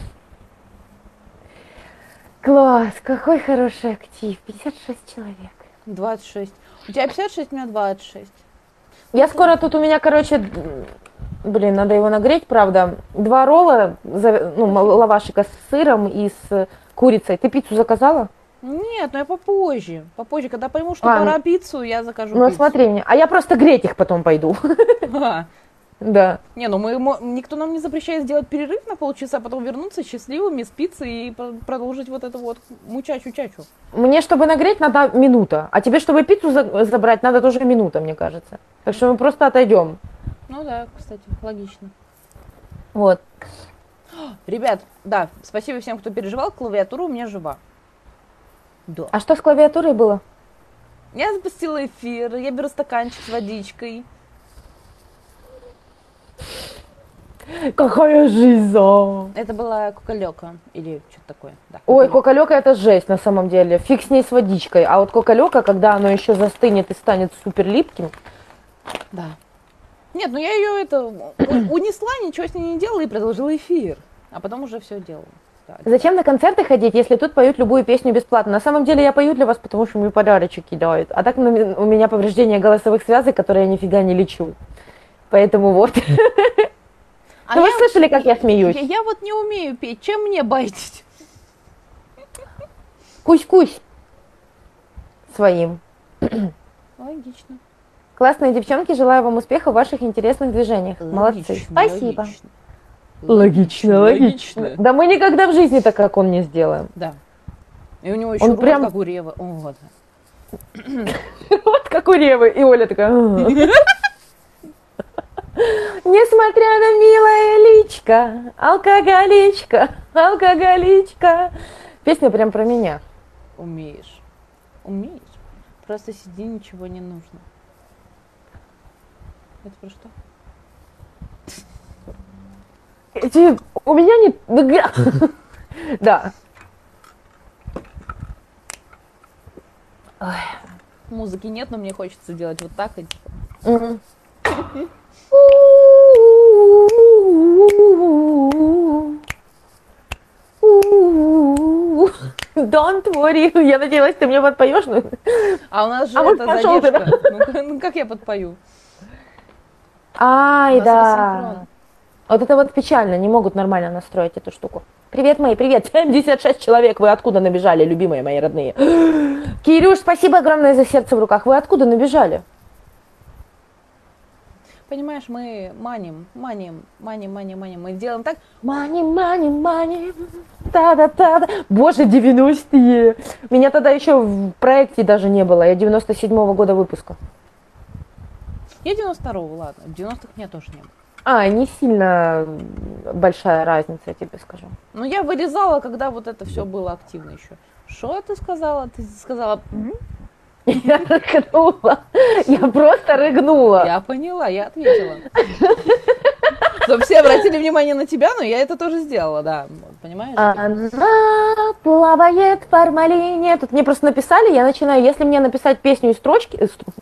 Класс, какой хороший актив. 56 человек. 26. У тебя 56, у меня 26. Я скоро тут у меня, короче, блин, надо его нагреть, правда. 2 ролла, лавашика с сыром и с курицей. Ты пиццу заказала? Нет, но я попозже. Попозже, когда пойму, что пора пиццу, я закажу пиццу. Ну смотри мне, а я просто греть их потом пойду. Да. Не, ну никто нам не запрещает сделать перерыв на полчаса, потом вернуться счастливыми с пиццей и продолжить вот это вот мучачу-чачу. Мне, чтобы нагреть, надо минута, а тебе, чтобы пиццу забрать, надо тоже минута, мне кажется. Так что мы просто отойдем. Ну да, кстати, логично. Вот. Ребят, да, спасибо всем, кто переживал, клавиатура у меня жива. Да. А что с клавиатурой было? Я запустила эфир, я беру стаканчик с водичкой. Какая жизнь! Это была коколёка или что-то такое. Да, ой, коколёка это жесть на самом деле. Фиг с ней с водичкой. А вот коколёка, когда оно еще застынет и станет супер липким. Да. Нет, ну я ее унесла, ничего с ней не делала и продолжила эфир. А потом уже все делала. Да, зачем на концерты ходить, если тут поют любую песню бесплатно? На самом деле я пою для вас, потому что мне подарочек кидают. А так у меня повреждение голосовых связок, которые я нифига не лечу. Поэтому вот. Ну вы слышали, как я смеюсь? Я вот не умею петь. Чем мне байтить? Кусь-кусь. Своим. Логично. Классные девчонки, желаю вам успеха в ваших интересных движениях. Молодцы. Спасибо. Логично. Да мы никогда в жизни так, как он, не сделаем. Да. И у него еще рот, как у Ревы. Вот. Вот как у Ревы. И Оля такая... Несмотря на милое личко, алкоголичка. Песня прям про меня. Умеешь. Просто сиди, ничего не нужно. Это про что? У меня не... Да. Музыки нет, но мне хочется делать вот так. И, типа. Мгм. Don't worry. Я надеялась, ты мне подпоешь. А у нас же А вот это пошёл ты, задержка. Ну как я подпою? У Ай, нас да. рассинхрон. Вот это вот печально, не могут нормально настроить эту штуку. Привет, мои, привет. 76 человек, вы откуда набежали, любимые мои родные? Кирюш, спасибо огромное за сердце в руках. Вы откуда набежали? Понимаешь, мы маним. Мы делаем так. Мани, мани, мани. Та-да-та-да. Боже, 90-е. Меня тогда еще в проекте даже не было. Я 97-го года выпуска. Я 92-го, ладно. В 90-х меня тоже не было. Не сильно большая разница, я тебе скажу. Но я вырезала, когда вот это все было активно еще. Что ты сказала? Ты сказала... Я рыгнула. Я просто рыгнула. Я поняла, я ответила. Чтобы все обратили внимание на тебя, но я это тоже сделала, да. Понимаешь? Она плавает в формалине. Тут мне просто написали, я начинаю, если мне написать песню из строчки...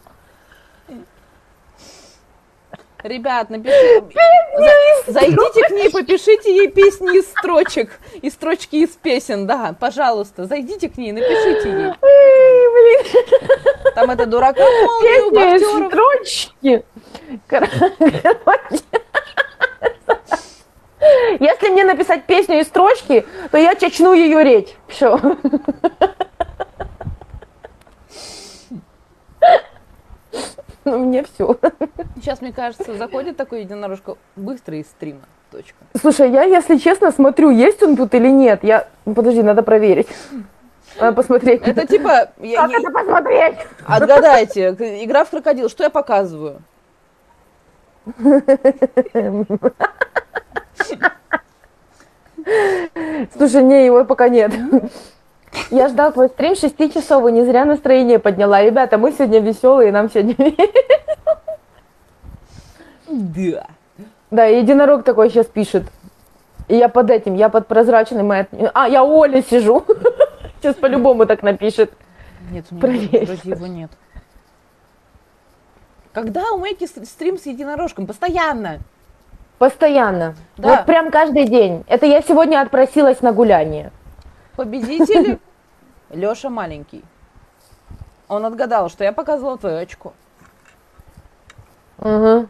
Ребят, напишите. Зайдите к ней, попишите ей песни из строчек. И строчки из песен, да, пожалуйста. Зайдите к ней, напишите ей. Там это дурака молнию, Песня из боксеров. строчки. Короче. Если мне написать песню из строчки, то я чачну ее речь. Все. Ну, мне все. Сейчас, мне кажется, заходит такой единорожка быстро из стрима. Точка. Слушай, я, если честно, смотрю, есть он тут или нет. Подожди, надо проверить. Надо посмотреть. Это типа... Как это посмотреть? Отгадайте. Игра в крокодил. Что я показываю? Слушай, не, его пока нет. Я ждал твой стрим 6 часов и не зря настроение подняла. Ребята, мы сегодня веселые, нам сегодня... Да. Да, единорог такой сейчас пишет. И я под этим, я под прозрачным... я у Оли сижу. Сейчас по-любому так напишет. Нет, у меня Проверь. вроде его нет. Когда у Мэйки стрим с единорожком? Постоянно. Постоянно. Да. Вот прям каждый день. Это я сегодня отпросилась на гуляние. Победитель Лёша маленький. Он отгадал, что я показывала твое очко. Угу.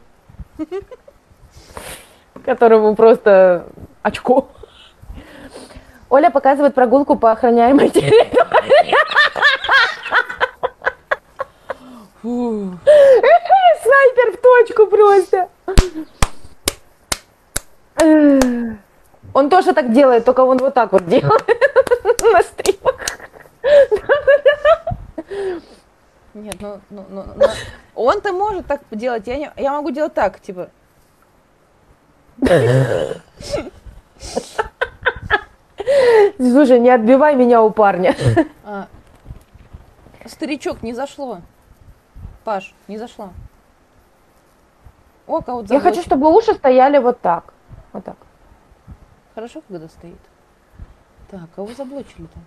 Которому просто очко. Оля показывает прогулку по охраняемой территории. Снайпер в точку просто. Он тоже так делает, только он вот так вот делает на стримах. Нет, он-то может так делать, я могу делать так, типа. Слушай, не отбивай меня у парня. Старичок, не зашло. Паш, не зашло. О, кого-то Я хочу, чтобы уши стояли вот так. Вот так. Хорошо, когда стоит. Так, кого заблочили-то?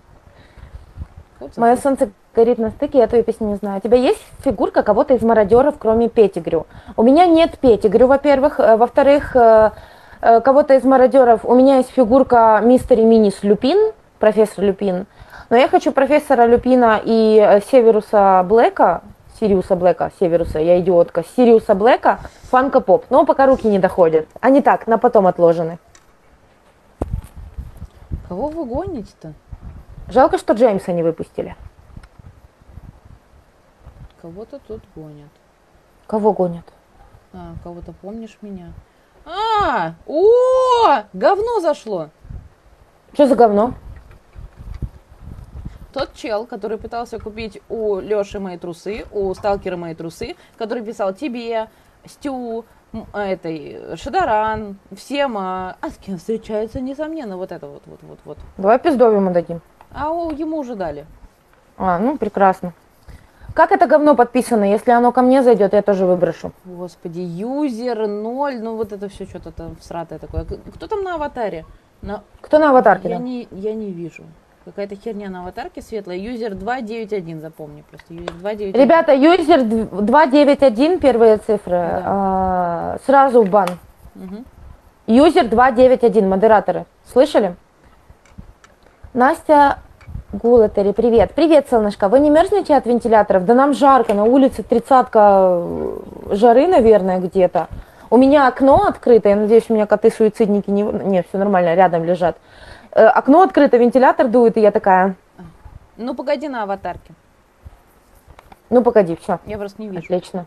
Мое солнце горит на стыке, я твою песню не знаю. У тебя есть фигурка кого-то из мародеров, кроме Петтигрю? У меня нет Петтигрю, во-первых. Во-вторых, кого-то из мародеров. У меня есть фигурка мистери Минис Люпин, профессор Люпин. Но я хочу профессора Люпина и Северуса Блэка, Северуса, я идиотка, Сириуса Блэка, фанко-поп. Но пока руки не доходят. Они так, на потом отложены. Кого вы гоните-то? Жалко, что Джеймса не выпустили. Кого-то тут гонят. Кого гонят? Кого-то помнишь меня? Говно зашло. Что за говно? Тот чел, который пытался купить у Лёши мои трусы, у сталкера мои трусы, который писал тебе, Стю, Шадаран, всем, а с кем встречается, несомненно, вот это вот. Давай пиздов ему дадим. Ему уже дали. Ну прекрасно. Как это говно подписано? Если оно ко мне зайдет, я тоже выброшу. Господи, юзер 0, вот это все что-то там всратое такое. Кто там на аватаре? Кто на аватарке? Я не вижу. Какая-то херня на аватарке светлая. Юзер 291, запомни просто. Юзер 291. Ребята, юзер 291, первые цифры, сразу в бан. Угу. Юзер 291, модераторы. Слышали? Настя Гулатери, привет. Привет, солнышко. Вы не мерзнете от вентиляторов? Да нам жарко, на улице 30-ка жары, наверное, где-то. У меня окно открыто, я надеюсь, у меня коты-суицидники не... Нет, все нормально, рядом лежат. Окно открыто, вентилятор дует, и я такая... Ну, погоди на аватарке. Ну, погоди, все. Я просто не вижу. Отлично.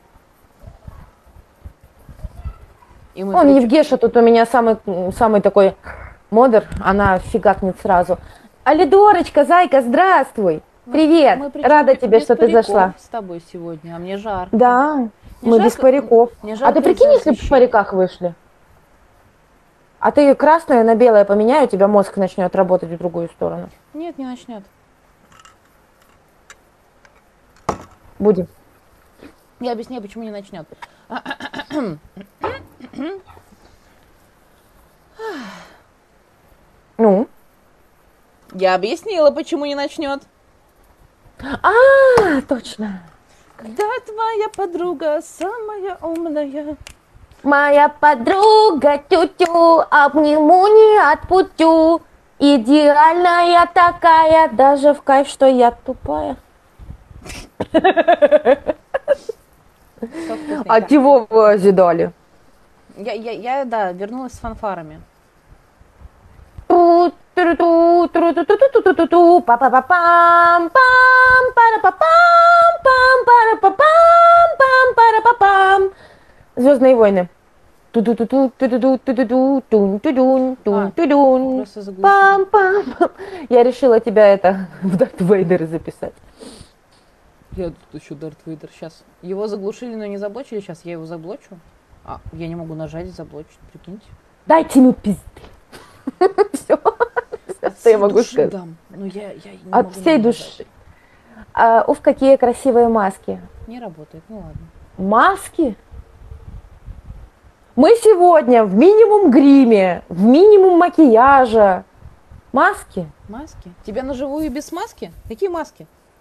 И мы Он, Евгеша, тут у меня самый такой модер, она фигакнет сразу. Алидорочка, зайка, здравствуй. Привет, рада тебе, что ты зашла. С тобой сегодня, а мне жарко. Да, Мне мы жарко, без париков. мне А жарко ты прикинь, из-за если бы в париках вышли? А ты красное на белое поменяй, у тебя мозг начнет работать в другую сторону. Нет, не начнет. Будем. Я объясняю, почему не начнет. Ну? Я объяснила, почему не начнет. А, точно. Когда твоя подруга самая умная. Моя подруга тю-тю, обниму не отпутю. Идеальная такая, даже в кайф, что я тупая. А чего вы ожидали? Я, да, вернулась с фанфарами. Па-па-па-пам, пам, пара-па-пам, пам, пара-па-пам, пам, пара-па-пам. Звездные войны. Ту-ду-ту-ту-ду-ту-ду-тун-ту-дун, Просто заглушила. пам-пам. Я решила тебя в Дарт Вейдера записать. Я тут еще Дарт Вейдер. Сейчас. Его заглушили, но не заблочили. Сейчас я его заблочу. А, я не могу нажать заблочить, прикиньте. Дайте ему пизды. Все. Что я могу сказать? Ну, я не От могу всей нажать. души. Уф, какие красивые маски. Не работает, ну ладно. Маски? Мы сегодня в минимум гриме, в минимум макияжа. Маски? Маски? Тебя на живую и без маски? Какие маски?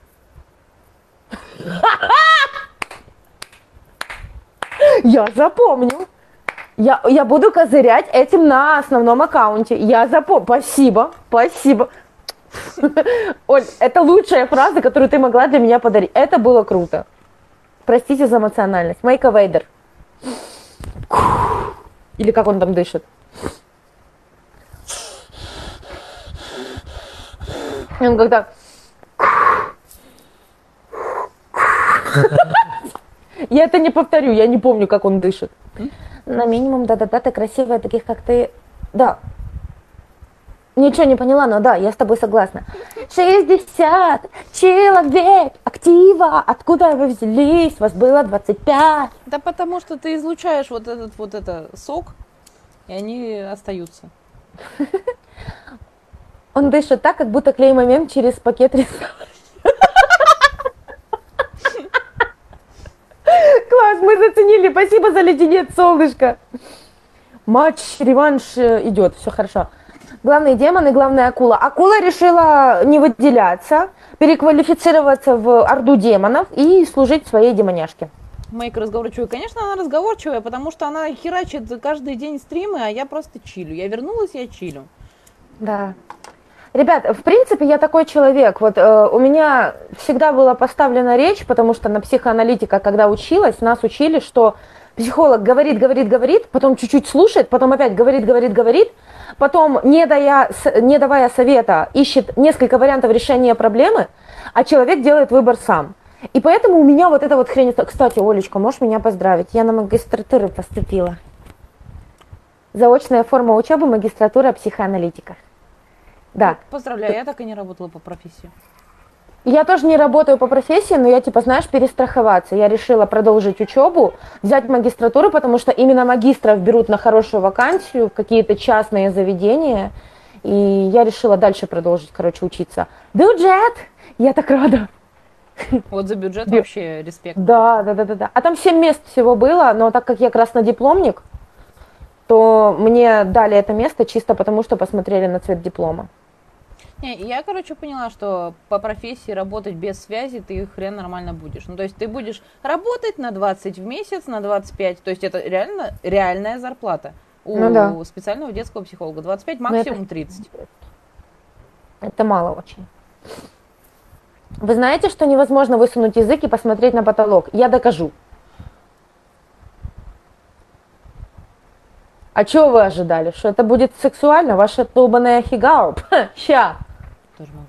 Я запомню. Я буду козырять этим на основном аккаунте. Я запомню. Спасибо, спасибо. Оль, это лучшая фраза, которую ты могла для меня подарить. Это было круто. Простите за эмоциональность. Мейка Вейдер. Или как он там дышит. И он когда... Я это не повторю, я не помню, как он дышит. На минимум, да-да-да, ты красивая, таких как ты. Да. Ничего не поняла, но да, я с тобой согласна. 60 человек актива, откуда вы взялись, вас было 25. Да потому что ты излучаешь вот это сок, и они остаются. Он дышит так, как будто клей-момент через пакет рисовать. Класс, мы заценили. Спасибо за леденец, солнышко. Матч, реванш идет, все хорошо. Главный демон и главная акула. Акула решила не выделяться, переквалифицироваться в орду демонов и служить своей демоняшке. Майка разговорчивая. Конечно, она разговорчивая, потому что она херачит каждый день стримы, а я просто чилю. Я вернулась, я чилю. Да. Ребят, в принципе, я такой человек. Вот у меня всегда была поставлена речь, потому что на психоаналитика, когда училась, нас учили, что психолог говорит, говорит, говорит, потом чуть-чуть слушает, потом опять говорит, говорит, говорит, потом, не давая совета, ищет несколько вариантов решения проблемы, а человек делает выбор сам. И поэтому у меня вот эта вот хрень... Кстати, Олечка, можешь меня поздравить? Я на магистратуру поступила. Заочная форма учебы, магистратура психоаналитика. Да. Поздравляю, я так и не работала по профессии. Я тоже не работаю по профессии, но я, типа, знаешь, перестраховаться. Я решила продолжить учебу, взять магистратуру, потому что именно магистров берут на хорошую вакансию в какие-то частные заведения. И я решила дальше продолжить, короче, учиться. Бюджет! Я так рада. Вот за бюджет вообще респект. Да. А там 7 мест всего было, но так как я краснодипломник, то мне дали это место чисто потому, что посмотрели на цвет диплома. Не, я, короче, поняла, что по профессии работать без связи ты хрен нормально будешь. Ну, то есть ты будешь работать на 20 в месяц, на 25, то есть это реально реальная зарплата. У Ну да. специального детского психолога 25, Но максимум 30. это мало очень. Вы знаете, что невозможно высунуть язык и посмотреть на потолок? Я докажу. А чего вы ожидали? Что это будет сексуально? Ваша долбаная хигао? Ща. Тоже могу.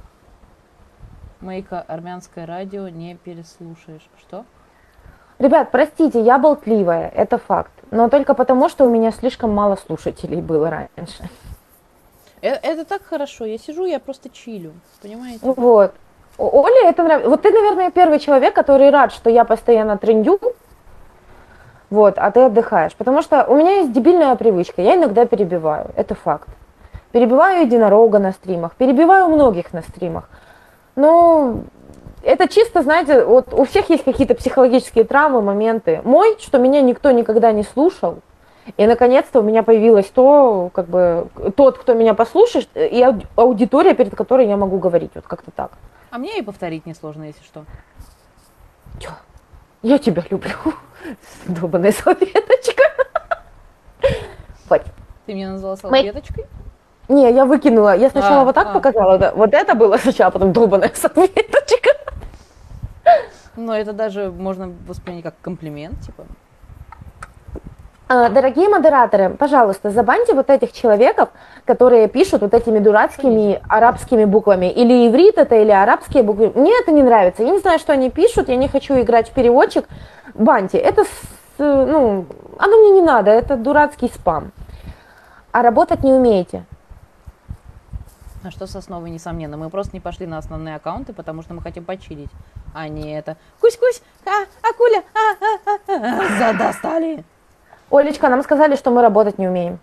Мейка, армянское радио не переслушаешь. Что? Ребят, простите, я болтливая, это факт. Но только потому, что у меня слишком мало слушателей было раньше. Это так хорошо. Я сижу, я просто чилю. Понимаете? Вот. Оле это нравится. Вот ты, наверное, первый человек, который рад, что я постоянно трындю. Вот, а ты отдыхаешь. Потому что у меня есть дебильная привычка. Я иногда перебиваю. Это факт. Перебиваю единорога на стримах. Перебиваю многих на стримах. Но это чисто, знаете, вот у всех есть какие-то психологические травмы, моменты. Мой, что меня никто никогда не слушал. И наконец-то у меня появилось то, как бы, тот, кто меня послушает, и аудитория, перед которой я могу говорить. Вот как-то так. А мне и повторить несложно, если что. Чё? Я тебя люблю. Долбаная салфеточка. Вот. Ты меня назвала салфеточкой? Не, я выкинула. Я сначала вот так а. показала. Да. Вот это было сначала, потом долбаная салфеточка. Но это даже можно воспринять как комплимент, типа. Дорогие модераторы, пожалуйста, забаньте вот этих человеков, которые пишут вот этими дурацкими арабскими буквами. Или иврит это, или арабские буквы. Мне это не нравится. Я не знаю, что они пишут, я не хочу играть в переводчик. Баньте. Это, ну, оно мне не надо, это дурацкий спам. А работать не умеете. А что с основой, несомненно. Мы просто не пошли на основные аккаунты, потому что мы хотим почилить. А не это. Кусь-кусь, акуля, задостали. Олечка, нам сказали, что мы работать не умеем.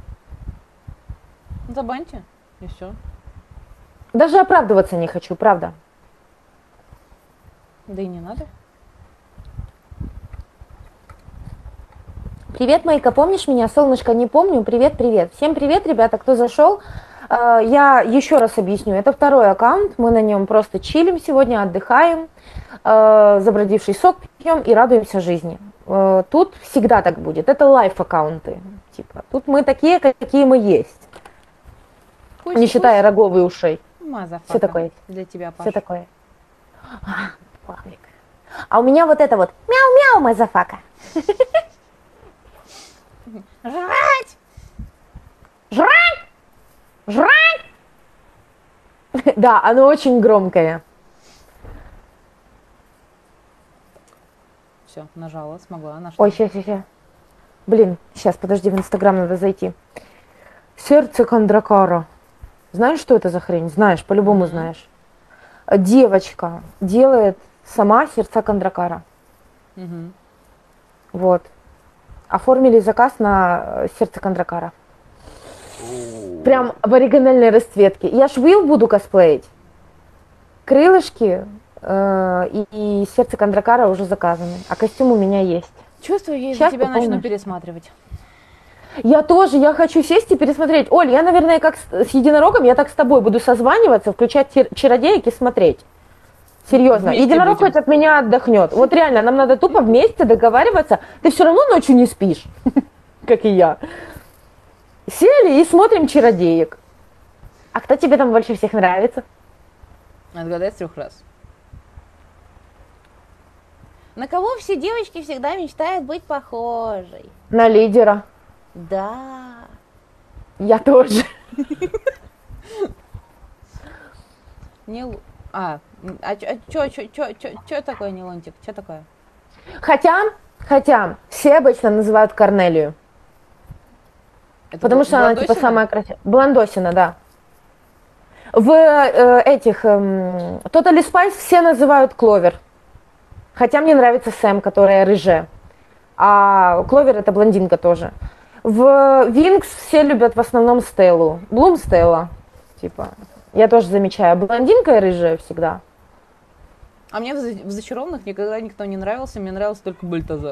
Забаньте, и все. Даже оправдываться не хочу, правда. Да и не надо. Привет, Майка, помнишь меня? Солнышко, не помню. Привет, привет. Всем привет, ребята, кто зашел. Я еще раз объясню. Это второй аккаунт. Мы на нем просто чилим сегодня, отдыхаем, забродивший сок пьем и радуемся жизни. Тут всегда так будет. Это лайф-аккаунты. Типа, тут мы такие, какие мы есть. Пусть, не считая рогов и ушей. Мазафака. Все такое. Для тебя, Паша. Все такое. Павлик. А у меня вот это вот мяу-мяу, мазафака. Жрать! Жрать! Жрать! Да, оно очень громкое. Все, нажала, смогла, нашла. Ой, сейчас. Блин, сейчас, подожди, в Инстаграм надо зайти. Сердце Кондракара. Знаешь, что это за хрень? Знаешь, по-любому знаешь. Девочка делает сама сердца Кондракара. Вот. Оформили заказ на сердце Кондракара. Прям в оригинальной расцветке. Я ж Уилл буду косплеить. Крылышки и сердце Кондракара уже заказаны. А костюм у меня есть. Чувствую, я Сейчас тебя начну помнишь. пересматривать. Я тоже, я хочу сесть и пересмотреть. Оль, я, наверное, как с единорогом, я так с тобой буду созваниваться, включать чародеек и смотреть. Серьезно. Вместе Единорог будем. хоть от меня отдохнет. Вот реально, нам надо тупо вместе договариваться. Ты все равно ночью не спишь, как и я. Сели и смотрим чародеек. А кто тебе там больше всех нравится? Отгадай с 3 раз. На кого все девочки всегда мечтают быть похожей? На лидера. Да. Я тоже. Не... Чё такое не лунтик? Чё такое? Хотя, все обычно называют Корнелию. Это Потому что она типа Блондосина? самая красивая. Блондосина, да. В этих Totally Spice все называют Кловер. Хотя мне нравится Сэм, которая рыжая. А Кловер это блондинка тоже. В Винкс все любят в основном Стеллу. Блум Стелла. Типа. Я тоже замечаю. Блондинка и рыжая всегда. А мне в «Зачарованных» никогда никто не нравился, мне нравился только Бальтазар.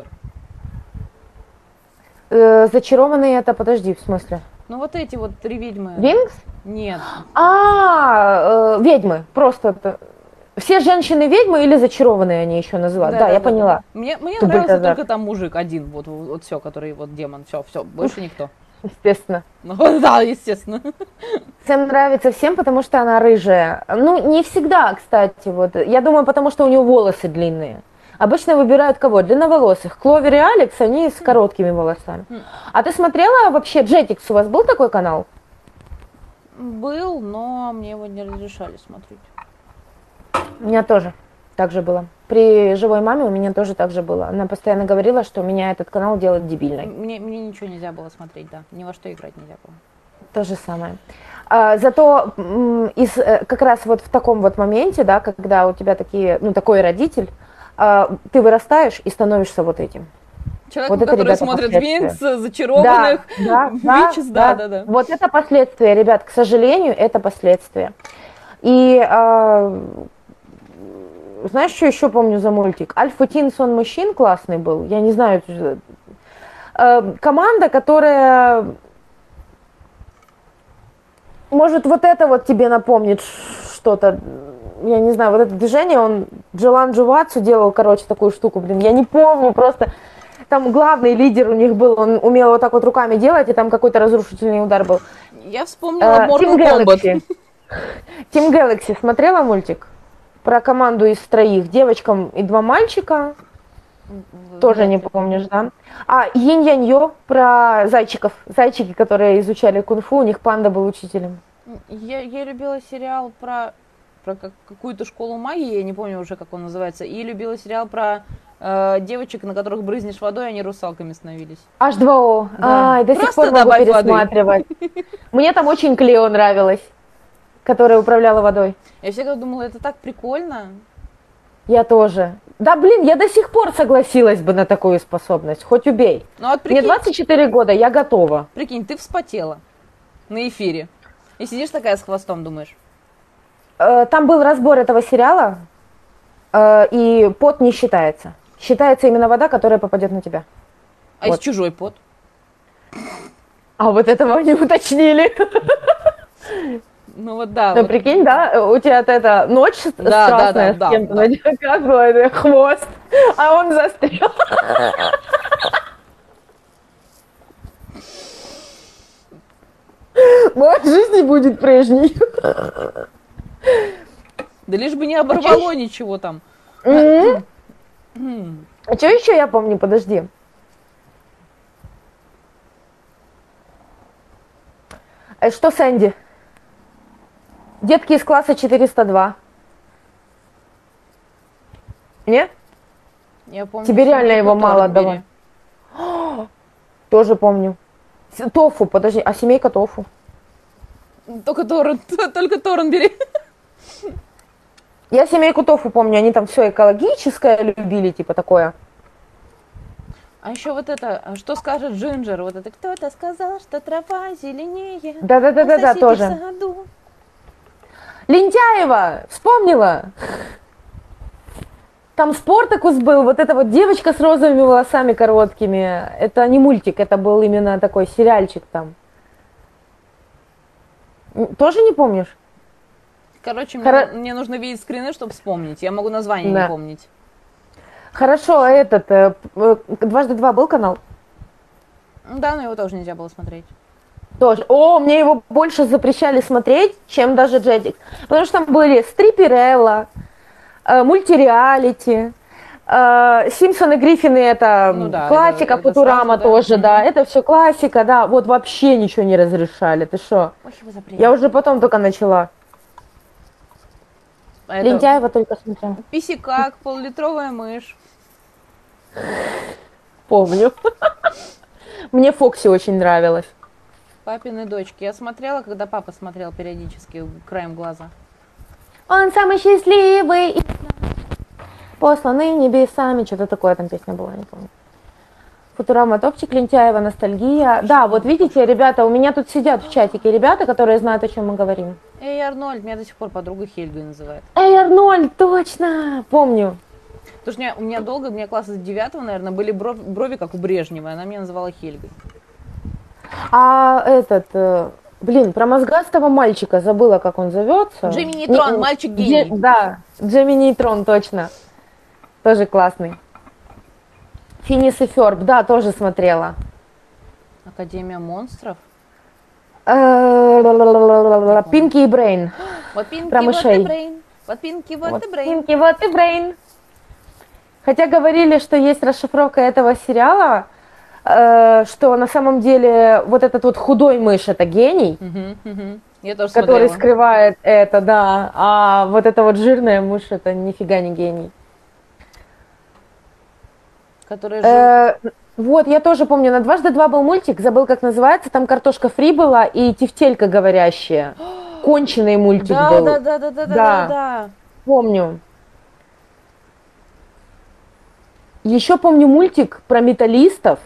Зачарованные это, подожди, в смысле? Ну вот эти вот 3 ведьмы. Винкс? Нет. Ведьмы, просто это. Все женщины ведьмы или зачарованные они еще называют? Да, я поняла. Мне Ты нравился Бальтазар. только там мужик один, вот все, который вот демон, все, больше никто. Естественно. Ну, да, естественно. Сэм нравится всем, потому что она рыжая. Ну, не всегда, кстати, вот. Я думаю, потому что у нее волосы длинные. Обычно выбирают кого? Длинноволосых. Кловер и Алекс, они с короткими волосами. А ты смотрела вообще Jetix? У вас был такой канал? Был, но мне его не разрешали смотреть. У меня тоже так же было. При живой маме у меня тоже так же было. Она постоянно говорила, что меня этот канал делает дебильной. Мне ничего нельзя было смотреть, да. Ни во что играть нельзя было. То же самое. Зато как раз вот в таком вот моменте, да, когда у тебя такой родитель, ты вырастаешь и становишься вот этим. Человек, вот который ребята, смотрит последствия. Винкс, зачарованных, Витчес, да. Вот это последствия, ребят, к сожалению, это последствия. И знаешь, что еще помню за мультик? Альфа Тинсон Мужчин классный был. Я не знаю. Команда, которая может вот это вот тебе напомнит что-то. Я не знаю, вот это движение, он Джилан Джувацу делал, короче, такую штуку, блин, я не помню, просто там главный лидер у них был, он умел вот так вот руками делать, и там какой-то разрушительный удар был. Я вспомнила Mortal Kombat. Team Galaxy, смотрела мультик? Про команду из троих, девочкам и 2 мальчика, тоже не помнишь, да? Йинь-Янь-Йо, про зайчиков, зайчики, которые изучали кунг-фу, у них панда был учителем. Я любила сериал про какую-то школу магии, я не помню уже, как он называется, и любила сериал про девочек, на которых брызнешь водой, они русалками становились. H2O. Да. До сих пор могу пересматривать. Мне там очень Клео нравилась, которая управляла водой. Я всегда думала, это так прикольно. Я тоже. Да, блин, я до сих пор согласилась бы на такую способность, хоть убей. Ну, вот прикинь, мне 24 года, я готова. Прикинь, ты вспотела на эфире и сидишь такая с хвостом, думаешь? Там был разбор этого сериала, и пот не считается. Считается именно вода, которая попадет на тебя. А вот. Из чужой пот? А вот этого не уточнили. Ну вот да. Ну прикинь, да, у тебя эта ночь страстная с кем-то, как бы это хвост, а он застрял. Моя жизнь не будет прежней. Да лишь бы не оборвало ничего там. А что еще я помню? Подожди. Что с Энди? Детки из класса 402. Не? Я помню. Тебе реально его мало отдавали? Тоже помню. Тофу, подожди, а семейка Тофу? Только Торренбери. Я семейку Тофу помню, они там все экологическое любили, типа такое. А еще вот это, что скажет Джинджер? Вот это кто-то сказал, что трава зеленее. Да, тоже. Лентяева, вспомнила. Там Спортакус был, вот эта вот девочка с розовыми волосами короткими. Это не мультик, это был именно такой сериальчик там. Тоже не помнишь? Короче, мне нужно видеть скрины, чтобы вспомнить. Я могу название не помнить. Хорошо, этот, «Дважды два» был канал? Да, но его тоже нельзя было смотреть. Тоже. Мне его больше запрещали смотреть, чем даже Jetix. Потому что там были Стриперелла, мультиреалити, Симпсоны, Гриффины, это классика, Футурама тоже, да. Это все классика, да. Вот вообще ничего не разрешали. Ты что? Я уже потом только начала. Лентяева только смотрела. Писикак, полулитровая мышь. Помню. Мне Фокси очень нравилась. Папины дочки. Я смотрела, когда папа смотрел периодически краем глаза. Он самый счастливый, посланный небесами. Что-то такое там песня была, не помню. Футурама, топчик, Лентяева, ностальгия. Да, вот видите, ребята, у меня тут сидят в чатике ребята, которые знают, о чем мы говорим. Эй, Арнольд, меня до сих пор подруга Хельгой называет. Эй, Арнольд, точно, помню. Потому что у меня класса с 9, наверное, были брови, как у Брежнева, и она меня называла Хельгой. А Блин, про мозгастого мальчика забыла, как он зовется. Джимми Нейтрон, мальчик гений. Да, Джимми Нейтрон, точно. Тоже классный. Финис и Ферб, да, тоже смотрела. Академия монстров. Пинки и Брейн. Вот Пинки, Про вот мышей. и Брейн. Вот Пинки, вот и Брейн. Пинки, вот и Брейн. Хотя говорили, что есть расшифровка этого сериала, что на самом деле вот этот вот худой мышь это гений, Я тоже который смотрела. скрывает это, да, а вот эта вот жирная мышь это нифига не гений. Который жил... Вот, я тоже помню, на «Дважды два» был мультик, забыл, как называется, там картошка фри была и тефтелька говорящая. Конченый мультик был. Да. Помню. Еще помню мультик про металлистов.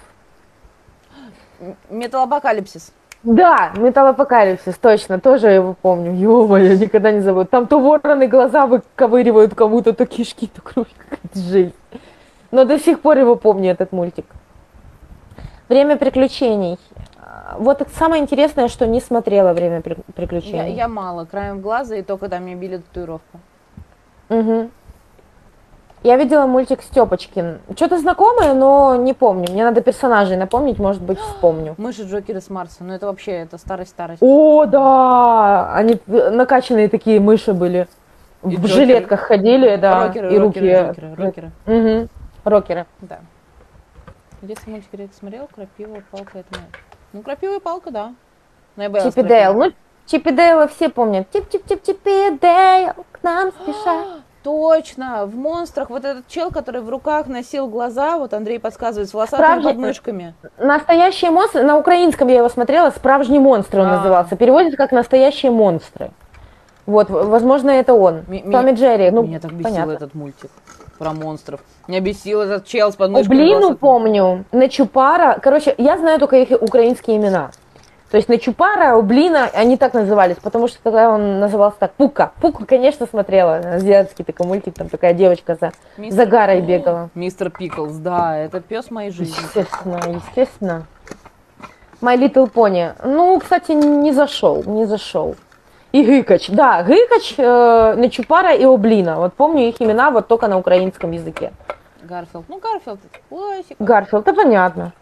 Металлопокалипсис. Да, «Металлопокалипсис», точно, тоже его помню. Ё-моё, никогда не забуду. Там то вороны глаза выковыривают кому-то, то кишки, то кровь, какая-то жесть. Но до сих пор его помню, этот мультик. «Время приключений». Вот это самое интересное, что не смотрела «Время приключений». Я мало, краем глаза, и то, когда мне били татуировку. Угу. Я видела мультик «Стёпочкин». Что-то знакомое, но не помню. Мне надо персонажей напомнить, может быть, вспомню. Мыши Джокера с Марса, ну это вообще, это старость. О, да! Они накачанные такие мыши были. И В Джокеры. жилетках ходили, да. Рокеры, и руки. рокеры. Угу. Рокеры. Да. Если мультик Рик смотрел, крапива, палка, это нет. Ну, крапива и палка, да. Но я боялась Чип и Дейл. Ну, Чип и Дейла все помнят. Чип-чип-чип-чип и Дейл к нам спешат. Точно! В «Монстрах» вот этот чел, который в руках носил глаза, вот Андрей подсказывает, с волосатыми подмышками. Настоящие монстры, на украинском я его смотрела, «Справжние монстры» он назывался. Переводится как «Настоящие монстры». Вот, возможно, это он. Том и Джерри. Ну, меня так бесил понятно. этот мультик про монстров. Меня бесил этот чел с подмышками. Блину помню, Нечупара. Короче, я знаю только их украинские имена. То есть Нечупара, Облина, они так назывались, потому что тогда он назывался так. Пука. Пуку, конечно, смотрела. Азиатский такой мультик, там такая девочка за гарой бегала. Мистер Пиклз, да, это пес моей жизни. Естественно. My Little Pony. Ну, кстати, не зашел. И Гыкач. Да, Гыкач, Нечупара и Облина. Вот помню их имена вот только на украинском языке. Гарфилд. Ну, Гарфилд, классика. Гарфилд, это понятно.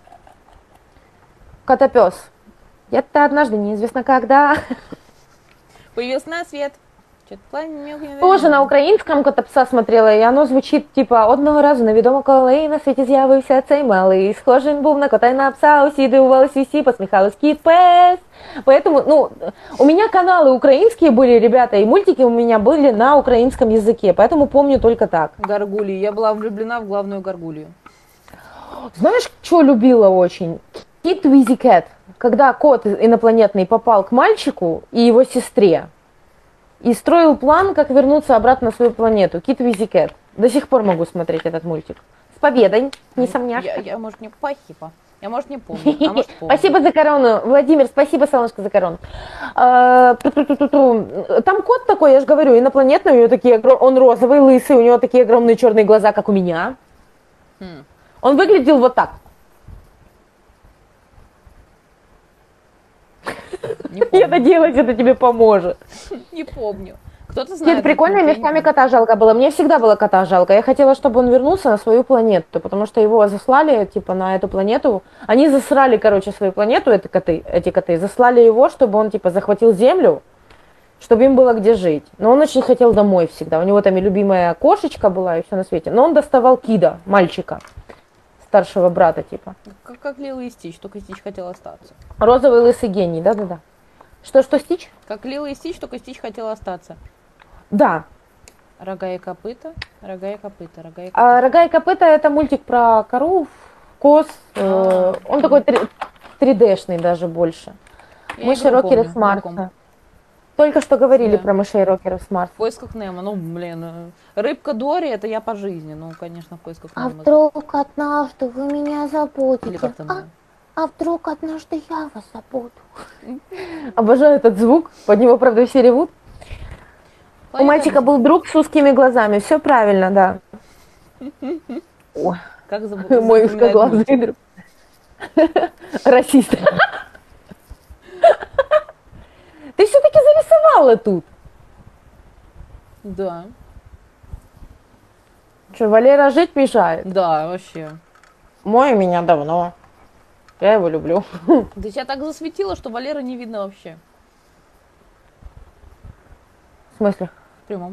Котопес. Где-то однажды, неизвестно когда. Появился на свет. Тоже на українському Котопса смотрела, і воно звучить, типа, одного разу невідомо коли на світі з'явився цей малий. Схожий він був на кота й на пса, усі дивувались, усі посміхались, кіт-пес. Поэтому, ну, у меня каналы украинские были, ребята, и мультики у меня были на украинском языке, поэтому помню только так. Гаргульи. Я была влюблена в главную Гаргулью. Знаешь, что любила очень? Кит Визи Кэт. Когда кот инопланетный попал к мальчику и его сестре, и строил план, как вернуться обратно на свою планету. Кит Визи Кэт. До сих пор могу смотреть этот мультик. С победой, несомняшка. Я может, не спасибо. Я, может, не помню, а может, помню. Спасибо за корону. Владимир, спасибо, солнышко, за корону. Там кот такой, я же говорю, инопланетный, у него такие, он розовый, лысый, у него такие огромные черные глаза, как у меня. Он выглядел вот так. Я надеялась, это тебе поможет. Не помню. Кто-то знает. Нет, прикольно, местами кота жалко было. Мне всегда было кота жалко. Я хотела, чтобы он вернулся на свою планету, потому что его заслали, типа, на эту планету. Они засрали, короче, свою планету, эти коты, заслали его, чтобы он, типа, захватил Землю, чтобы им было где жить. Но он очень хотел домой всегда. У него там и любимая кошечка была, и все на свете. Но он доставал Кида, мальчика, старшего брата, типа. Как Лила и Стич, только Стич хотел остаться. Розовый лысый гений, да-да-да. Что Стич? Как Лила и Стич, только Стич хотел остаться. Да. Рога и копыта, рога и копыта, рога и копыта. А «Рога и копыта» — это мультик про коров, коз. Он такой 3D-шный даже больше. Мыши-рокеры с Марса. Только что говорили про мышей-рокеров с Марса. В поисках Немо, ну, блин. Рыбка Дори, это я по жизни, ну, конечно, в поисках Немо. А вдруг однажды вы меня забудете? Или как-то, да. А вдруг однажды я вас забуду? Обожаю этот звук. Под него, правда, все ревут. У мальчика был друг с узкими глазами. Все правильно, да. Как зовут? Мой узкоглазый друг. Расист. скандалы тут. Да. Что, Валера жить мешает? Да, вообще. Мой у меня давно. Я его люблю. Ты тебя так засветила, что Валера не видно вообще. В смысле? В прямом.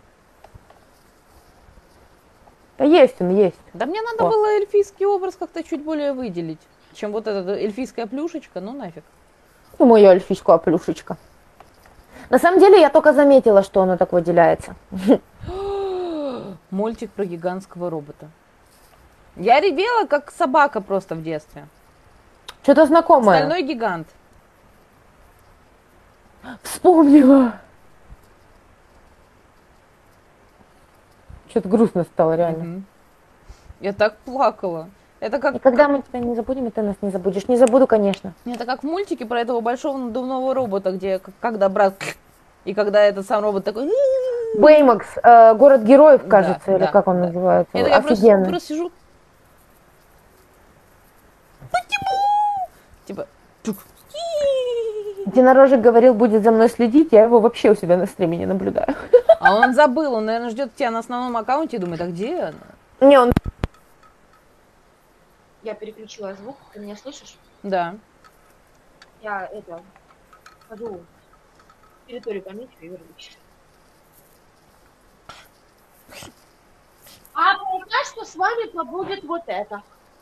Да есть он, есть. Да мне надо О. было эльфийский образ как-то чуть более выделить, чем вот эта эльфийская плюшечка, ну нафиг. И мою эльфийскую плюшечка. На самом деле, я только заметила, что оно так выделяется. Мультик про гигантского робота. Я ревела, как собака просто в детстве. Что-то знакомое. Стальной гигант. Вспомнила. Что-то грустно стало, реально. Мгм. Я так плакала. Это как, И когда мы тебя не забудем, и ты нас не забудешь. Не забуду, конечно. это как в мультике про этого большого надувного робота, где когда брат и когда этот сам робот такой... Бэймакс, город героев, кажется, или да, как он да. называется. Это я просто Офигенно. сижу. Типа... чук. Единорожек говорил, будет за мной следить, я его вообще у себя на стриме не наблюдаю. А он забыл, он, наверное, ждет тебя на основном аккаунте и думает, а где она? Не, он... Я переключила звук, ты меня слышишь? Да. Я хожу территорию помечу и вернусь. А пока что с вами побудет вот это.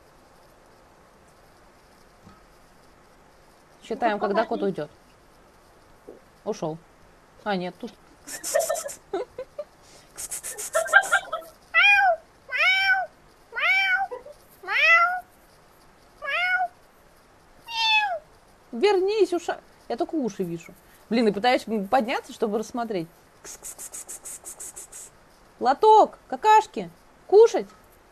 Считаем, когда кот уйдет. Ушел. А, нет, тут. Вернись, уша. Я только уши вижу. Блин, и пытаюсь подняться, чтобы рассмотреть. Лоток, какашки, кушать.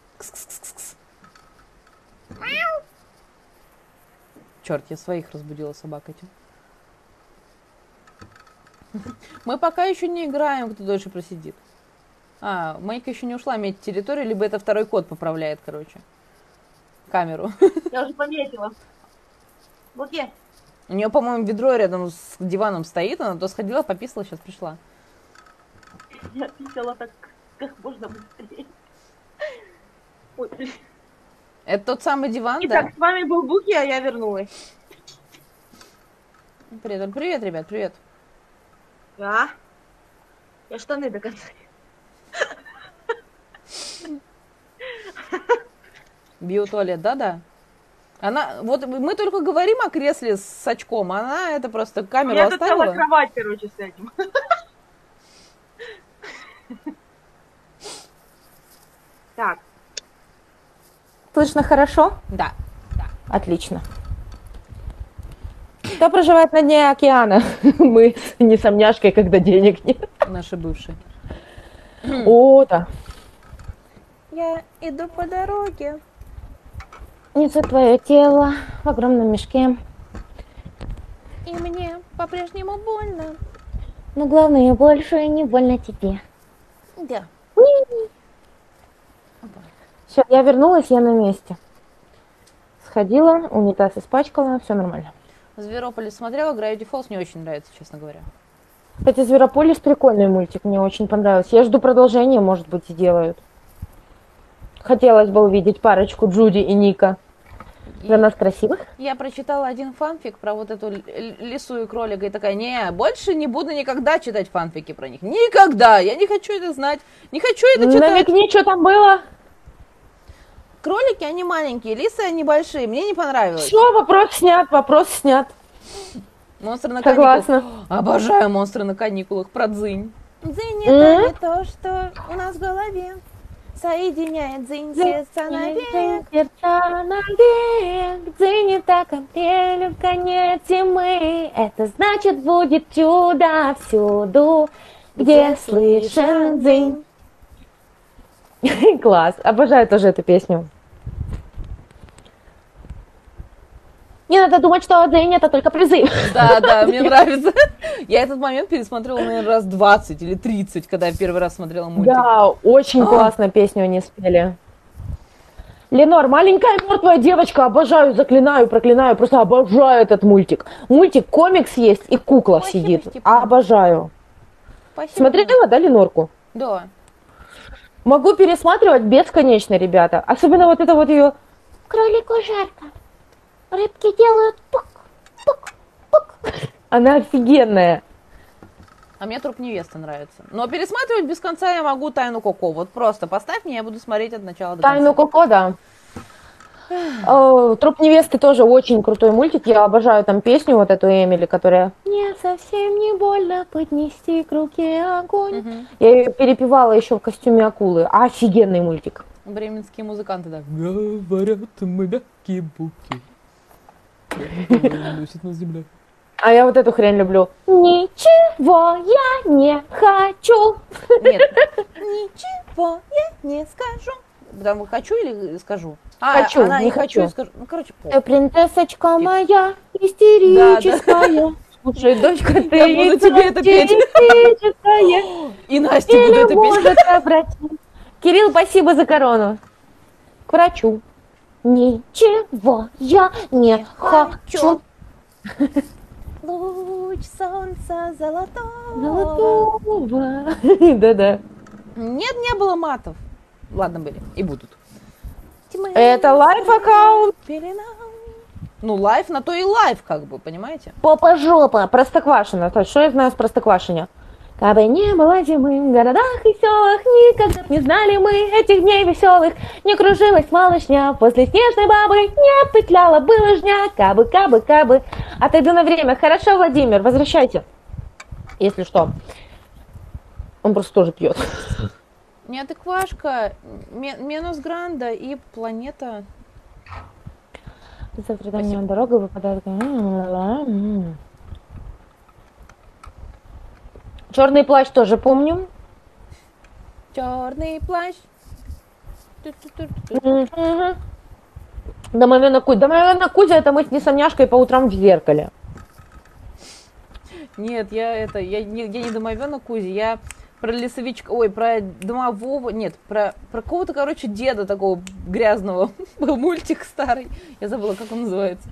Черт, я своих разбудила собак этим. Мы пока еще не играем, кто дольше просидит. А, Майка еще не ушла метить территорию, либо это второй кот поправляет, короче. Камеру. Я уже пометила. Вот я. У нее, по-моему, ведро рядом с диваном стоит, она то сходила, пописала, сейчас пришла. Я писала так, как можно быстрее. Ой, блин. Это тот самый диван, Итак, с вами был Буки, а я вернулась. да? Привет, привет, ребят, привет. Да. Я штаны до конца. Биотуалет, да-да. Она, вот мы только говорим о кресле с очком, а она это просто У камеру меня тут целая оставила. кровать, короче, с этим. Так. Слышно хорошо? Да. Отлично. Кто проживает на дне океана? Мы с несомняшкой, когда денег нет. Наши бывшие. О, да. Я иду по дороге. Несу твое тело в огромном мешке. И мне по-прежнему больно. Но главное, больше не больно тебе. Да. Все, я вернулась, я на месте. Сходила, унитаз испачкала, все нормально. Зверополис смотрела, Gravity Falls не очень нравится, честно говоря. Кстати, Зверополис прикольный мультик, мне очень понравился. Я жду продолжения, может быть, сделают. Хотелось бы увидеть парочку Джуди и Ника. Для нас красивых. Я прочитала один фанфик про вот эту лису и кролика и такая, не, больше не буду никогда читать фанфики про них. Никогда! Я не хочу это знать, не хочу это читать. Намекни, что там было. Кролики, они маленькие, лисы, они большие, мне не понравилось. Все, вопрос снят, вопрос снят. Монстры на Согласна. каникулах. Обожаю монстры на каникулах, про дзынь. Дзынь это не то, что у нас в голове. Соединяет дзынь сердца навек. Сердца навек, дзынь так апрелю конец зимы. Это значит, будет чудо всюду, где слышен дзынь. Класс, обожаю тоже эту песню. Не надо думать, что дзынь это только призыв. Да, да, мне нравится. Я этот момент пересмотрела, наверное, раз 20 или 30, когда я первый раз смотрела мультик. Да, очень классно песню они спели. Ленор, маленькая мертвая девочка, обожаю, заклинаю, проклинаю, просто обожаю этот мультик. Мультик, комикс есть и кукла Спасибо, сидит. Степан. Обожаю. Спасибо. Смотрела, да, Ленорку? Да. Могу пересматривать бесконечно, ребята. Особенно вот это вот ее... Кролику жарко. Рыбки делают пук, пук, пук. Она офигенная. А мне труп невесты нравится. Но пересматривать без конца я могу Тайну Коко. Вот просто поставь мне, я буду смотреть от начала до конца. Тайну Коко, да. Труп невесты тоже очень крутой мультик. Я обожаю там песню вот эту Эмили, которая «Мне совсем не больно поднести к руке огонь». Мгм. Я ее перепевала еще в костюме акулы. Офигенный мультик. Бременские музыканты, да. Говорят, мы мягкие буки. Носит на земле. А я вот эту хрень люблю. Ничего я не хочу. Нет. Ничего я не скажу. Потому хочу или скажу? Хочу, она не не хочу и хочу. скажу. Ну, короче, Ты принцессочка моя, истерическая. Слушай, дочка, ты Я буду тебе это петь. истерическая. И Настя будет Или это петь. может обратить. Кирилл, спасибо за корону. К врачу. Ничего я не хочу. Луч солнца золотого. Золотого. Да-да. Нет, не было матов. Ладно, были. И будут. Это лайф-аккаунт. Ну, лайф на то и лайф, как бы, понимаете? Попа-жопа. Простоквашино. То есть, что я знаю с Простоквашино? Кабы не было зимы в городах и селах, никогда б не знали мы этих дней веселых. Не кружилась малышня после снежной бабы, не петляла бы лыжня, кабы, кабы, кабы. Отойду на время. Хорошо, Владимир, возвращайте. Если что. Он просто тоже пьет. Нет, и Квашка, Менус Гранда и Планета. Завтра там мне дорога выпадает. Черный плащ тоже помню. Черный плащ. Домовенок Кузя. Домовенок Кузя, это мы с Несомняшкой по утрам в зеркале. Нет, я не домовенок Кузи, я про лесовичка, ой, про домового, нет, про какого-то, короче, деда такого грязного, был мультик старый, я забыла, как он называется.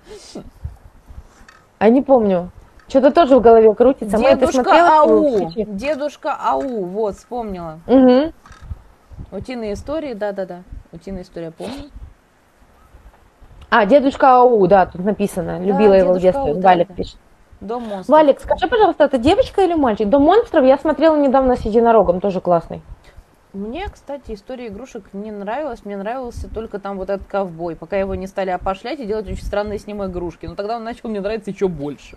А не помню. Что-то тоже в голове крутится. Мы это Дедушка смотрела, Ау, Дедушка Ау, вот, вспомнила. Угу. Утиные истории, да-да-да, утиная история, помню. А, дедушка Ау, да, тут написано. Любила его в Дедушка детстве. Ау, да, Валик да. пишет. Дом монстров. Валик, скажи, пожалуйста, это девочка или мальчик? Дом монстров я смотрела недавно с единорогом, тоже классный. Мне, кстати, история игрушек не нравилась. Мне нравился только там вот этот ковбой, пока его не стали опошлять и делать очень странные с ним игрушки. Но тогда он начал мне нравиться еще больше.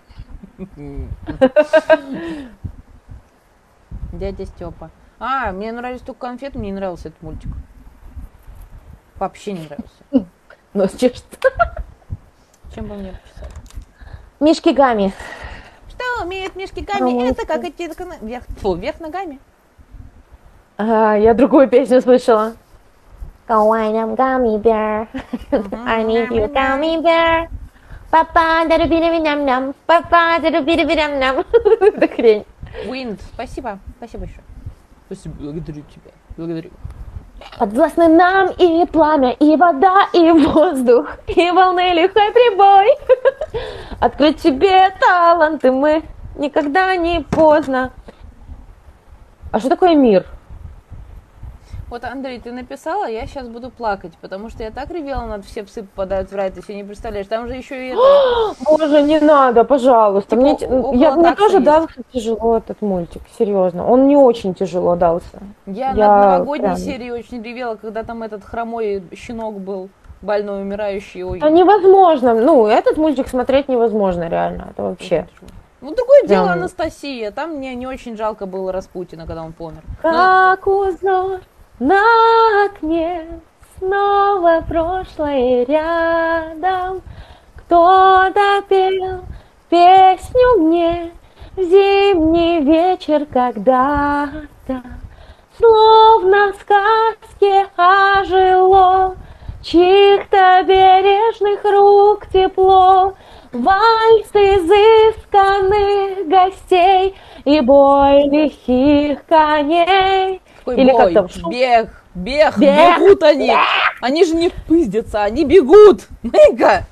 Дядя Степа. Мне нравились только конфеты, мне не нравился этот мультик. Вообще не нравился. Ну, чешется. Чем бы мне почесать? Мишки Гами. Что умеют мишки Гами? Это как идти вверх ногами. Ага, я другую песню слышала. Kawaii nam gummy bear. I need you gummy bear. Папа, дарубири-нам-нам. Папа, дарубири-нам-нам. Это хрень. Wind. Спасибо. Спасибо большое. Спасибо. Благодарю тебя. Благодарю. Подвластны нам и пламя, и вода, и воздух, и волны лихой прибой. Открыть себе таланты мы никогда не поздно. А что такое мир? Вот, Андрей, ты написала, я сейчас буду плакать, потому что я так ревела, над все псы попадают в рай, ты себе не представляешь. Там же еще и это... Боже, не надо, пожалуйста. Типа, Мне тоже есть. дался тяжело этот мультик, серьезно. Он не очень тяжело дался. Я над Я новогодней прям- серией очень ревела, когда там этот хромой щенок был, больной, умирающий. Ой. Это невозможно. Ну, этот мультик смотреть невозможно, реально. Это вообще. Ну, другое дело Прям- Анастасия. Там мне не очень жалко было Распутина, когда он помер. Как узор на окне, снова прошлое рядом. Кто-то пел песню мне в зимний вечер когда-то. Словно в сказке ожило чьих-то бережных рук тепло. Вальс изысканных гостей и бой лихих коней. Такой Или бой, как там? бег, Бег. бегут они. Они же не пиздятся, они бегут. Мэйка!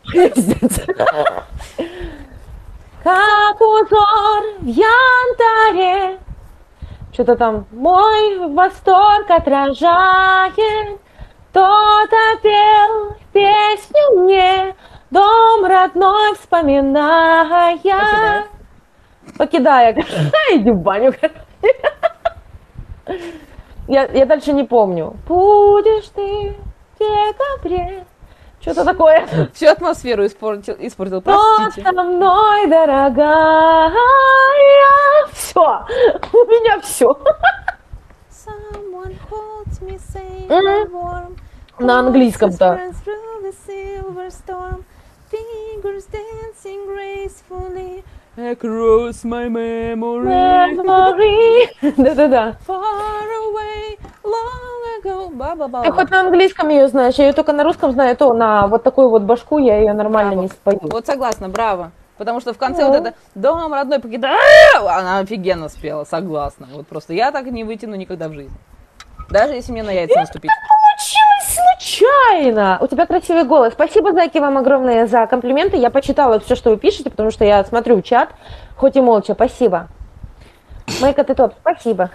Как узор в янтаре, что-то там мой восторг отражает. Кто-то пел песню мне, дом родной вспоминая. Покидая. Иди в баню. Я дальше не помню. Будешь ты в декабре. Что-то такое. Всю атмосферу испортил, Кто простите. со мной, дорогая? Все. У меня все. Someone holds me safe Мгм. and warm. На английском-то. Horses run through the silver storm. Fingers dancing gracefully across my memory. Memory. Да-да-да. Far away, long ago. Ты Ба-ба-ба. хоть на английском ее знаешь, я ее только на русском знаю, то на вот такую вот башку я ее нормально Браво. не спою. Вот согласна, браво. Потому что в конце Ну. вот это «Дом родной покидаю», она офигенно спела, согласна. Вот просто я так не вытяну никогда в жизни. Даже если мне на яйца наступить. Получилось случайно! У тебя красивый голос. Спасибо, зайки, вам огромное за комплименты. Я почитала все, что вы пишете, потому что я смотрю чат, хоть и молча. Спасибо. Майка, ты топ. Спасибо.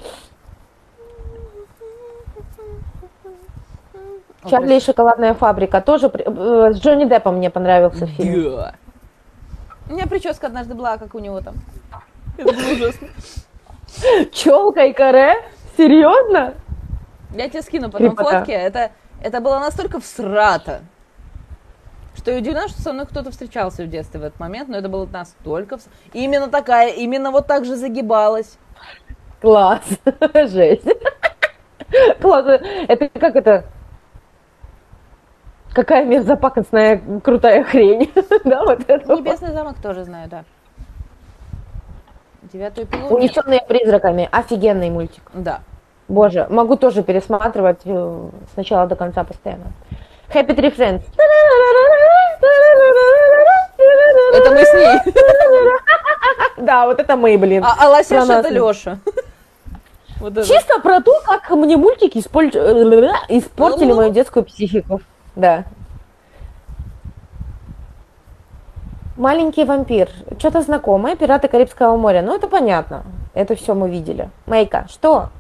Чарли и шоколадная фабрика. Тоже с Джонни Деппом мне понравился фильм. Да. У меня прическа однажды была, как у него там. Это было ужасно. Челка и каре? Серьезно? Я тебе скину потом Крепота. фотки. Это было настолько всрато, что я удивлена, что со мной кто-то встречался в детстве в этот момент, но это было настолько... Именно такая, именно вот так же загибалась. Класс. Жесть. Класс. Это как это? Какая мерзопакостная крутая хрень. Да, вот это. Небесный замок тоже знаю, да. Девятую пилу. нет. Унесенные призраками. Офигенный мультик. Да. Боже, могу тоже пересматривать с начала до конца постоянно. Happy Tree Friends. Это мы с ней. Да, вот это мы, блин. А Лосяш Про нас. это Леша. Вот это. Чисто про то, как мне мультики испортили мою детскую психику. Да. Маленький вампир. Что-то знакомое. Пираты Карибского моря. Ну, это понятно. Это все мы видели. Майка, что?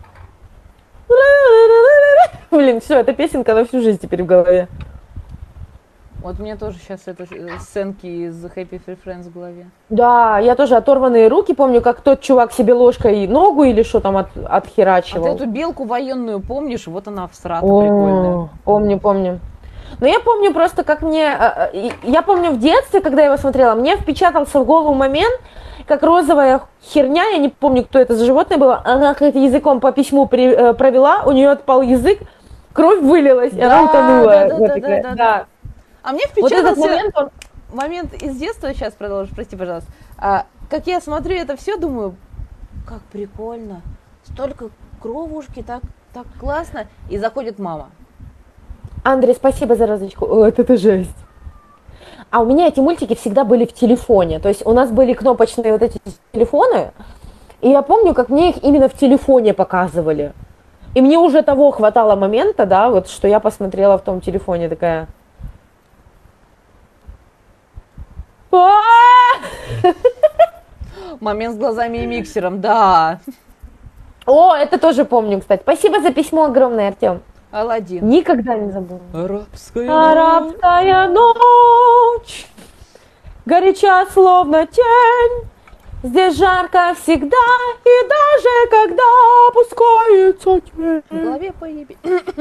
Блин, все, эта песенка на всю жизнь теперь в голове. Вот мне тоже сейчас это сценки из Happy Free Friends в голове. Да, я тоже оторванные руки помню, как тот чувак себе ложкой ногу или что там А ты отхерачивал. эту белку военную помнишь? Вот она всрата прикольная. О, помню. Но я помню просто, как я помню в детстве, когда я его смотрела, мне впечатался в голову момент, как розовая херня, я не помню, кто это за животное было, она как-то языком по письму провела, у нее отпал язык, кровь вылилась, и она утонула. Вот такая, да. А мне Вот этот впечатался момент, он... момент из детства, сейчас продолжу, прости, пожалуйста. Как я смотрю это все, думаю, как прикольно, столько кровушки, так классно. И заходит мама. Андрей, спасибо за розочку. О, это жесть. А у меня эти мультики всегда были в телефоне. То есть у нас были кнопочные вот эти телефоны. И я помню, как мне их именно в телефоне показывали. И мне уже того хватало момента, да, вот что я посмотрела в том телефоне такая. Момент с глазами и миксером, да. О, это тоже помню, кстати. Спасибо за письмо огромное, Артем. Аладдин. Никогда не забуду. Арабская. Арабская ночь, горяча, словно тень. Здесь жарко всегда, и даже когда опускается тень. В голове поеби.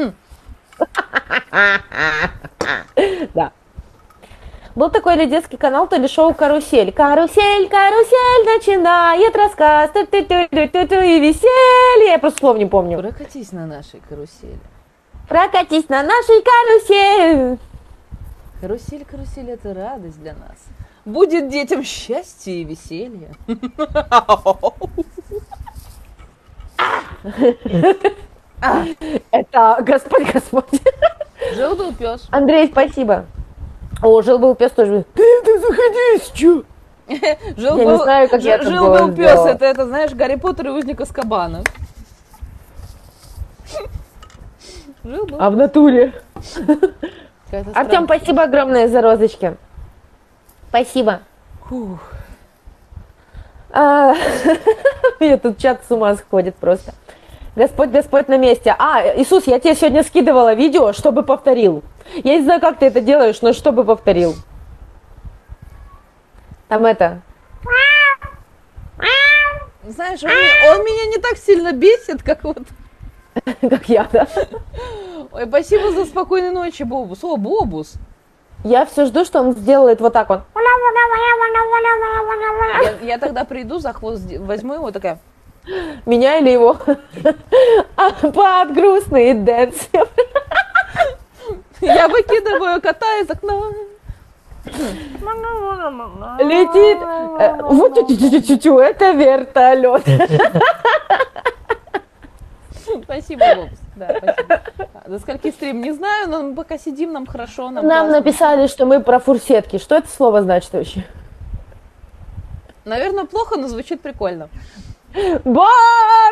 Да. Был такой ли детский канал, то ли шоу «Карусель». Карусель, карусель, начинает рассказ, ту-ту-ту-ту-ту, и веселье. Я просто слов не помню. Прокатись на нашей карусели. Прокатись на нашей карусель. Карусель, карусель, это радость для нас. Будет детям счастье и веселье. Это Господь. Жил-был пес. Андрей, спасибо. О, жил-был пес тоже. Ты заходи, чё? Жил Я не знаю, как я это Жил-был было пес, сделала. это, знаешь, Гарри Поттер и узник Азкабана. Жил-был. А в натуре. Какая-то Артем, странная- спасибо огромное за розочки. Спасибо. Фух. А, Меня тут чат с ума сходит просто. Господь, Господь на месте. Иисус, я тебе сегодня скидывала видео, чтобы повторил. Я не знаю, как ты это делаешь, но чтобы повторил. Там это. Знаешь, он меня не так сильно бесит, как вот... Как я, да? Ой, спасибо за спокойной ночи, Бобус. О, Бобус. Я все жду, что он сделает вот так вот. Я тогда приду, за хвост возьму его, такая... Меня или его? Под грустный дэнс. Я выкидываю кота из окна. Летит. Вот чу-чу-чу-чу, это вертолет. Спасибо, Бобус. Да, спасибо. До скольки стрим, не знаю, но мы пока сидим, нам хорошо, нам Нам классно. написали, что мы про фурсетки. Что это слово значит вообще? Наверное, плохо, но звучит прикольно. Бан!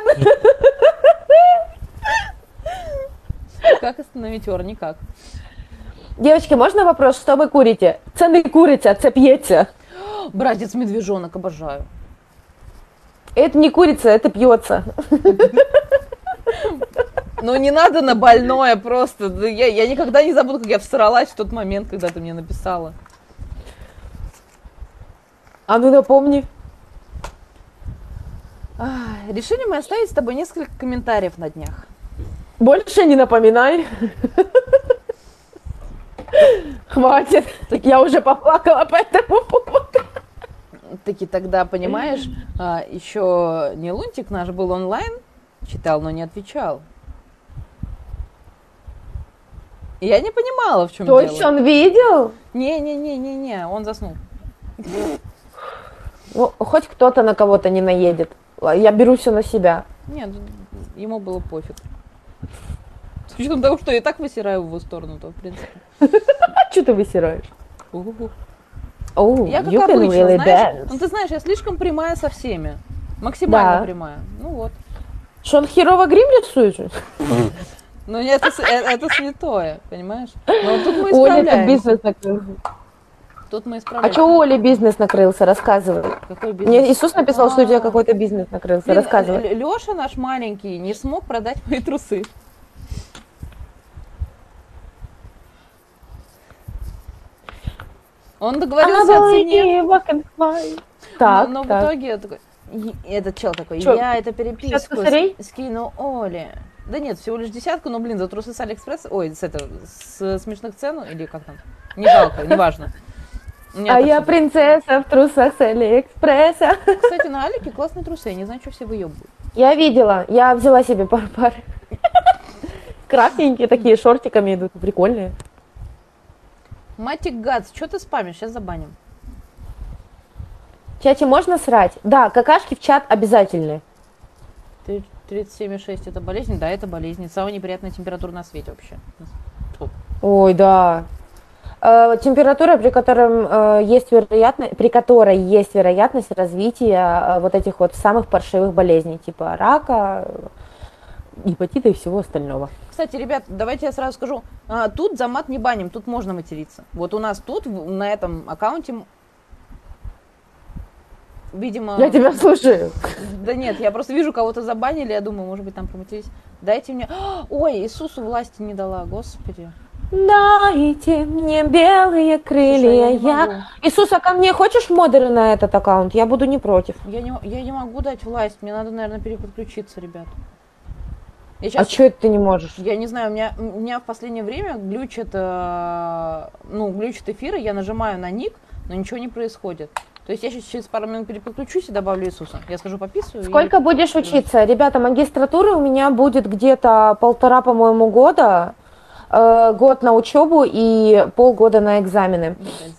Как остановить ор? Никак. Девочки, можно вопрос, что вы курите? Це не куриця, це п'ється. Братец-медвежонок, обожаю. Это не курица, это пьется. Ну, не надо на больное просто. Да я никогда не забуду, как я всралась в тот момент, когда ты мне написала. А ну напомни. Решили мы оставить с тобой несколько комментариев на днях. Больше не напоминай. Хватит. Я уже поплакала по этому поводу. Таки тогда, понимаешь, еще не Лунтик наш был онлайн, читал, но не отвечал. И я не понимала, в чем То дело. есть он видел? Не, он заснул. Ну, хоть кто-то на кого-то не наедет. Я беру все на себя. Нет, ему было пофиг. С учетом того, что я и так высираю в его сторону, то в принципе. А что ты высираешь? У-ху-ху. Oh, Я как you can обычно, really знаешь, dance. ну ты знаешь, я слишком прямая со всеми. Максимально Да. прямая. Ну вот. Что, он херово грим рисует? Ну это святое, понимаешь? Но тут мы Оля, это исправляемся. бизнес накрылся. Тут мы А исправляемся. что у Оли бизнес накрылся? Рассказывай. Какой бизнес? Мне Иисус написал, что у тебя А. какой-то бизнес накрылся. Рассказывай. Леша наш маленький не смог продать мои трусы. Он договорился о цене. Так, но в так. итоге я такой, этот чел такой, Чё, я это 50 переписку косарей? скину Оле. Да нет, всего лишь 10, но, блин, за трусы с Алиэкспресс, ой, с смешных цен, или как там, не жалко, неважно. У меня А так я всегда. принцесса в трусах с Алиэкспресса. Кстати, на Алике классные трусы, я не знаю, что все выебывают. Я видела, я взяла себе пару пар. Красненькие такие, шортиками идут, прикольные. Матик Гадс, что ты спамишь? Сейчас забаним. В чате можно срать? Да, какашки в чат обязательны. 37,6 это болезнь? Да, это болезнь. Самая неприятная температура на свете вообще. Фу. Ой, да. Температура, при которой есть вероятность развития вот этих вот самых паршивых болезней, типа рака, гепатита и всего остального. Кстати, ребят, давайте я сразу скажу. Тут за мат не баним, тут можно материться. Вот у нас тут, на этом аккаунте, видимо... Я тебя слушаю. Да нет, я просто вижу, кого-то забанили, я думаю, может быть, там проматерись. Дайте мне... Ой, Иисусу власти не дала, господи. Дайте мне белые крылья. Слушай, я не могу. Иисус, а ко мне хочешь модеры на этот аккаунт? Я буду не против. Я не могу дать власть, мне надо, наверное, переподключиться, ребят. Я А щас- что это ты не можешь? Я не знаю, у меня в последнее время глючит эфиры, я нажимаю на ник, но ничего не происходит. То есть я сейчас через пару минут переподключусь и добавлю Иисуса. Я скажу, пописываю. Сколько будешь учиться? Ребята, магистратура у меня будет где-то 1,5, по-моему, года. Год на учебу и полгода на экзамены.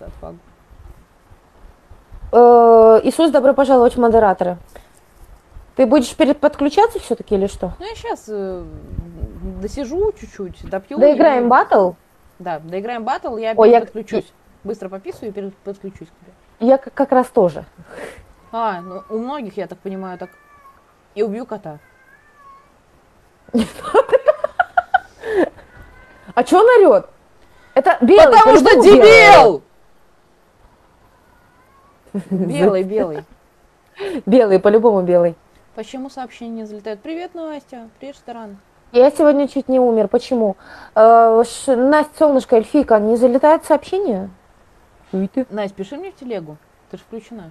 Иисус, добро пожаловать в модераторы. Ты будешь подключаться все-таки или что? Ну, я сейчас досижу чуть-чуть, допью. Доиграем батл? Да, доиграем батл, я Ой, я- подключусь. Быстро пописываю и подключусь к тебе. Я как раз тоже. Ну, у многих, я так понимаю, так. И убью кота. А чё он орёт? Это белый. Потому что по-любому дебил! Белый, белый. Белый, по-любому белый. Почему сообщения не залетают? Привет, Настя. Привет, Штаран. Я сегодня чуть не умер. Почему? Настя, солнышко, эльфийка, не залетает сообщение? Ты? Настя, пиши мне в телегу. Ты же включена.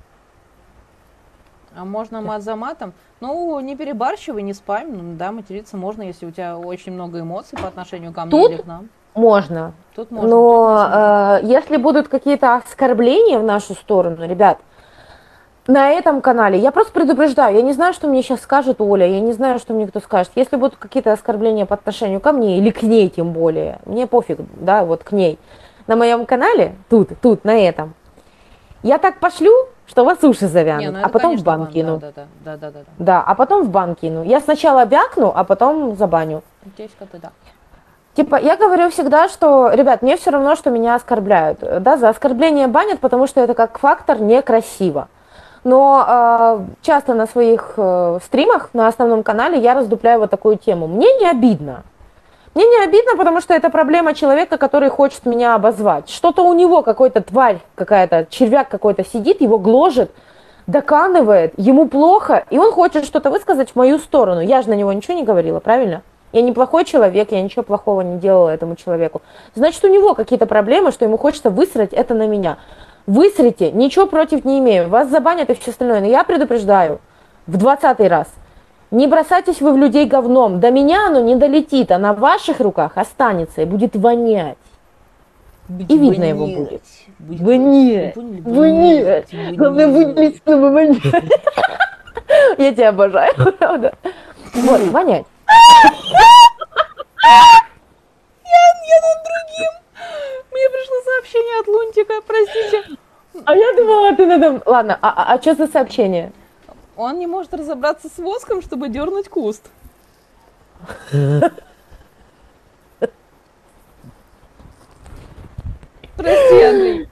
А можно мат за матом? Ну, не перебарщивай, не спам. Ну, да, материться можно, если у тебя очень много эмоций по отношению ко мне Тут или к нам. Можно. Тут можно. Но если будут какие-то оскорбления в нашу сторону, ребят, на этом канале, я просто предупреждаю, я не знаю, что мне сейчас скажет Оля, я не знаю, что мне кто скажет. Если будут какие-то оскорбления по отношению ко мне или к ней тем более, мне пофиг, да, вот к ней. На моем канале, тут, на этом, я так пошлю, что у вас уши завянут, Не, ну а это, потом в конечно, бан бан, кину. Да. Да, а потом в бан кину. Я сначала вякну, а потом забаню. Здесь коты, да. Типа, я говорю всегда, что, ребят, мне все равно, что меня оскорбляют. Да, за оскорбление банят, потому что это как фактор некрасиво. Но часто на своих стримах на основном канале я раздупляю вот такую тему. Мне не обидно. Мне не обидно, потому что это проблема человека, который хочет меня обозвать. Что-то у него какой-то тварь какая-то, червяк какой-то сидит, его гложет, доканывает, ему плохо, и он хочет что-то высказать в мою сторону. Я же на него ничего не говорила, правильно? Я не плохой человек, я ничего плохого не делала этому человеку. Значит, у него какие-то проблемы, что ему хочется высрать это на меня. Высрите, ничего против не имею. Вас забанят и все остальное. Но я предупреждаю в 20-й раз. Не бросайтесь вы в людей говном. До меня оно не долетит, а на ваших руках останется и будет вонять. И видно его будет. Вонять. Вонять. Главное, вонять, чтобы вонять. Я тебя обожаю, правда. Вот, вонять. Я над другим. Мне пришло сообщение от Лунтика, простите. А я думала, ты надо... Ладно, а что за сообщение? Он не может разобраться с воском, чтобы дернуть куст. Прости, Андрей.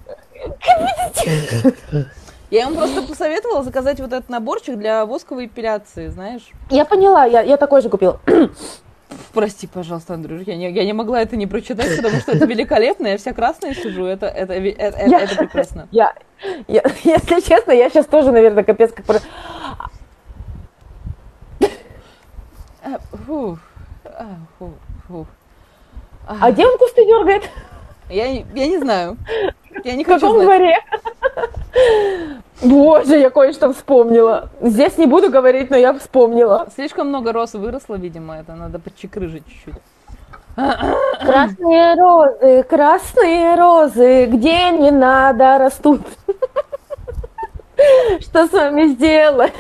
Я ему просто посоветовала заказать вот этот наборчик для восковой эпиляции, знаешь. Я поняла, я такой же купила. Прости, пожалуйста, Андрюш, я не могла это не прочитать, потому что это великолепно, я вся красная сижу, это прекрасно. Если честно, я сейчас тоже, наверное, капец как... А где он кусты дергает? Я не знаю. Я не В хочу каком знать. дворе? Боже, я кое-что вспомнила. Здесь не буду говорить, но я вспомнила. Слишком много роз выросло, видимо, это надо подчекрыжить чуть-чуть. Красные розы, где не надо, растут. Что с вами сделать?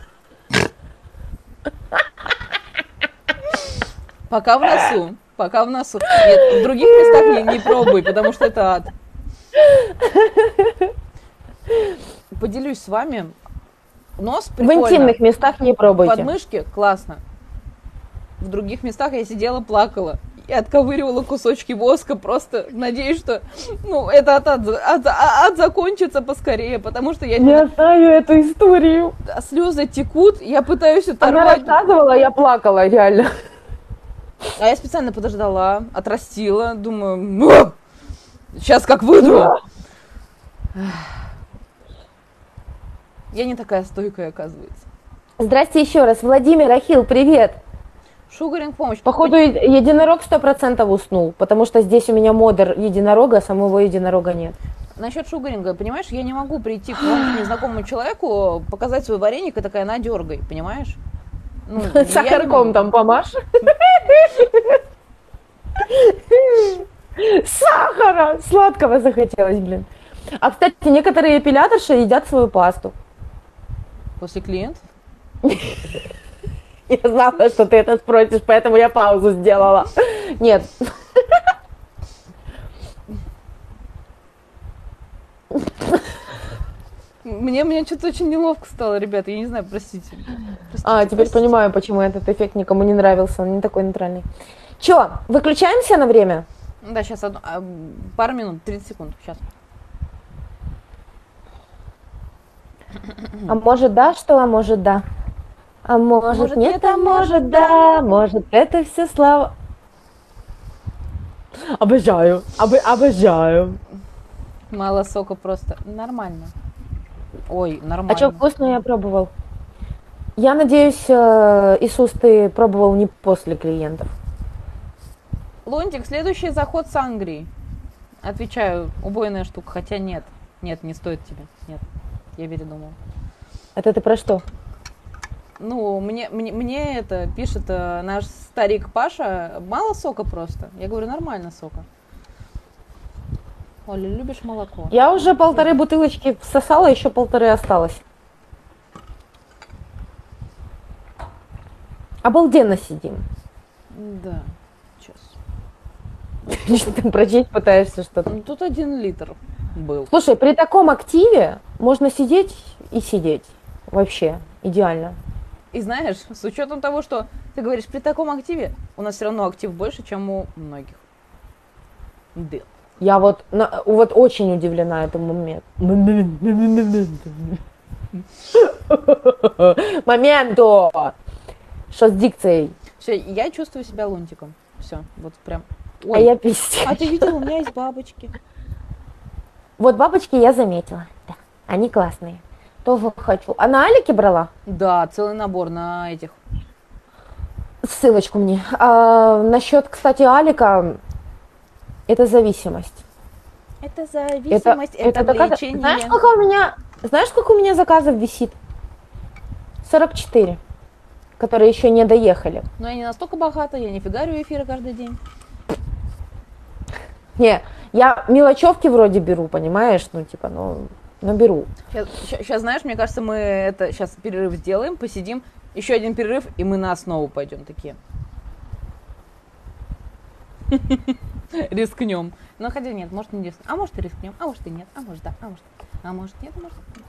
Пока в носу. Пока в носу. Нет, в других местах не пробуй, потому что это ад. Поделюсь с вами. Нос прикольно. В интимных местах не пробуйте. Подмышки классно. В других местах я сидела, плакала. И отковыривала кусочки воска, просто надеюсь, что этот ад закончится поскорее, потому что я знаю эту историю. Слезы текут, я пытаюсь Она оторвать. рассказывала, я плакала, реально. А я специально подождала, отрастила, думаю, сейчас как выйду. Я не такая стойкая, оказывается. Здрасте еще раз. Владимир, Ахил, привет. Шугаринг помощь. Походу, единорог 100% уснул, потому что здесь у меня модер единорога, самого единорога нет. Насчет шугаринга, понимаешь, я не могу прийти к незнакомому человеку, показать свой вареник и такая, на, дергай, понимаешь? Сахарком там помашь. Сахара! Сладкого захотелось, блин. А, кстати, некоторые эпиляторши едят свою пасту. После клиентов? Я знала, что ты это спросишь, поэтому я паузу сделала. Нет. Мне что-то очень неловко стало, ребята, я не знаю, простите. Теперь понимаю, почему этот эффект никому не нравился, он не такой нейтральный. Чё, выключаемся на время? Да, сейчас пару минут, 30 секунд, сейчас. А может да, что, а может да? А может нет, а может да, может это все слава. Обожаю. Обожаю. Мало сока просто. Нормально. Ой, А нормально. что вкусно я пробовал? Я надеюсь, Иисус, ты пробовал не после клиентов. Лунтик, следующий заход с Ангрии. Отвечаю, убойная штука, хотя нет. Нет, не стоит тебе. Нет, я передумала. Это ты про что? Ну, мне это пишет наш старик Паша, мало сока просто. Я говорю, нормально сока. Оля, любишь молоко? Я уже 1,5 бутылочки всосала, еще 1,5 осталось. Обалденно сидим. Да, сейчас. Что ты прочесть пытаешься что-то? Ну, тут 1 литр был. Слушай, при таком активе можно сидеть и сидеть. Вообще, идеально. И знаешь, с учетом того, что ты говоришь, при таком активе, у нас все равно актив больше, чем у многих. Да. Я вот очень удивлена этому моменту. Что с дикцией? Все, я чувствую себя лунтиком. Все, вот прям. А я пиздец. А ты видел, у меня есть бабочки. Вот бабочки я заметила. Да, они классные. Тоже хочу. А на Алике брала? Да, целый набор на этих. Ссылочку мне. Насчет, кстати, Алика, это зависимость. Это зависимость, это влечение. Знаешь, сколько у меня заказов висит? 44, которые еще не доехали. Но я не настолько богата, я не фигарю эфиры каждый день. Не, я мелочевки вроде беру, понимаешь? Ну, типа, но беру. Сейчас, знаешь, мне кажется, мы это сейчас перерыв сделаем, посидим, еще один перерыв, и мы на основу пойдем такие. Рискнем. Но хотя нет, может не рискнем. А может и рискнем, а может и нет, а может да, а может нет, а может нет.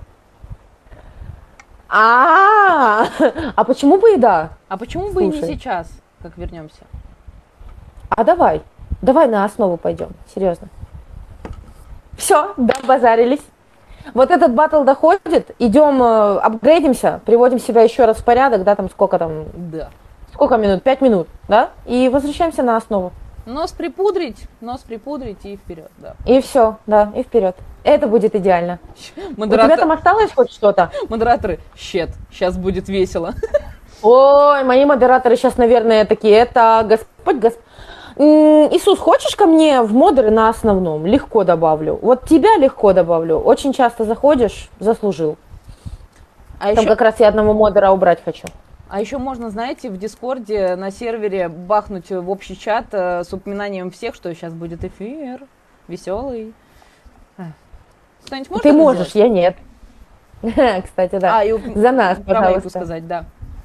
А почему бы и да? А почему бы и не Слушай. сейчас, как вернемся? А давай на основу пойдем, серьезно. Все, базарились. Вот этот батл доходит, идем, апгрейдимся, приводим себя еще раз в порядок, да, там сколько сколько минут, 5 минут, да, и возвращаемся на основу. Нос припудрить и вперед, да. И все, да, и вперед. Это будет идеально. У тебя там осталось хоть что-то? Модераторы, щет, сейчас будет весело. Ой, мои модераторы сейчас, наверное, такие, это Господь. Иисус, хочешь ко мне в модеры на основном? Легко добавлю. Вот тебя легко добавлю. Очень часто заходишь, заслужил. Там еще... как раз я одного модера убрать хочу. А еще можно, знаете, в Дискорде на сервере бахнуть в общий чат с упоминанием всех, что сейчас будет эфир веселый. Кто-нибудь может Ты это можешь, сделать? я нет. Кстати, да. За нас, пожалуйста. Сказать, да.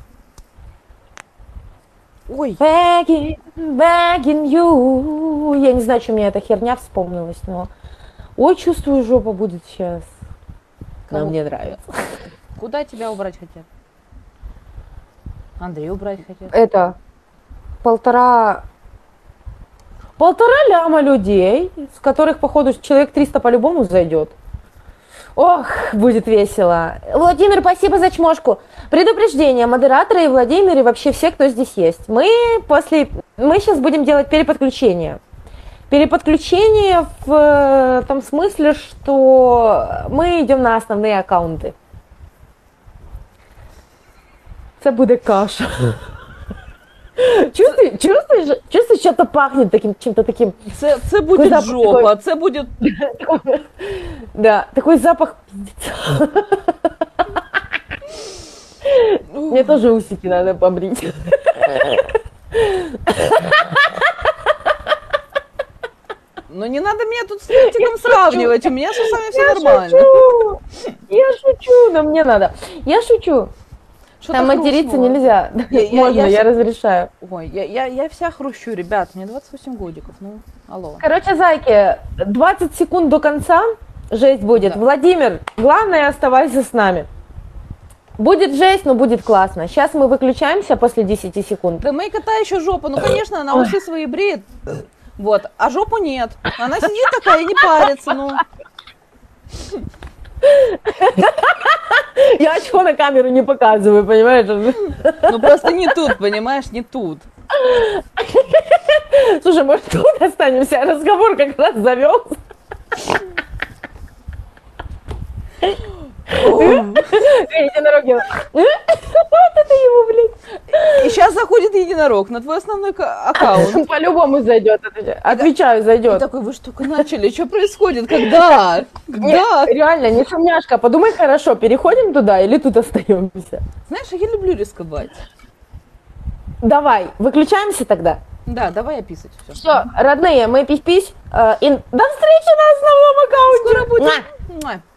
Ой. Begging you. Я не знаю, что мне эта херня вспомнилась, но... Ой, чувствую, жопа будет сейчас. Но мне нравится. Куда тебя убрать хотят? Андрей убрать хотят? Это... 1,5 ляма людей, с которых, походу, человек 300 по-любому зайдет. Ох, будет весело. Владимир, спасибо за чмошку. Предупреждение, модераторы и Владимир, и вообще все, кто здесь есть. Мы сейчас будем делать переподключение. Переподключение в том смысле, что мы идем на основные аккаунты. Это будет каша. Чувствуешь, что-то пахнет чем-то таким. Це буде жопа, це буде... Да, такой запах. Мне тоже усики надо побрить. Ну не надо меня тут с Лунтиком сравнивать, у меня с усами все нормально. Я шучу, но мне надо. Я шучу. Там материться нельзя. Можно, я разрешаю. Ой, я вся хрущу, ребят, мне 28 годиков, ну, алло. Короче, зайки, 20 секунд до конца, жесть будет. Да. Владимир, главное, оставайся с нами. Будет жесть, но будет классно. Сейчас мы выключаемся после 10 секунд. Да моя кота еще жопа, ну, конечно, она усы свои бреет, вот, а жопу нет. Она сидит такая и не парится, ну. Я очко на камеру не показываю, понимаешь? Ну просто не тут, понимаешь, не тут. Слушай, может, тут останемся? Разговор как раз завелся. Единороги. Вот это его, блядь. И сейчас заходит единорог на твой основной аккаунт. По-любому зайдет. Отвечаю, И зайдет. такой, вы что только начали? Что происходит? Когда? Когда? Реально, не сомняшка. Подумай хорошо, переходим туда или тут остаемся? Знаешь, я люблю рисковать. Давай, выключаемся тогда. Да, давай описать все. Все, родные, мы пись-пись. И до встречи на основном аккаунте. Скоро будем. Муа.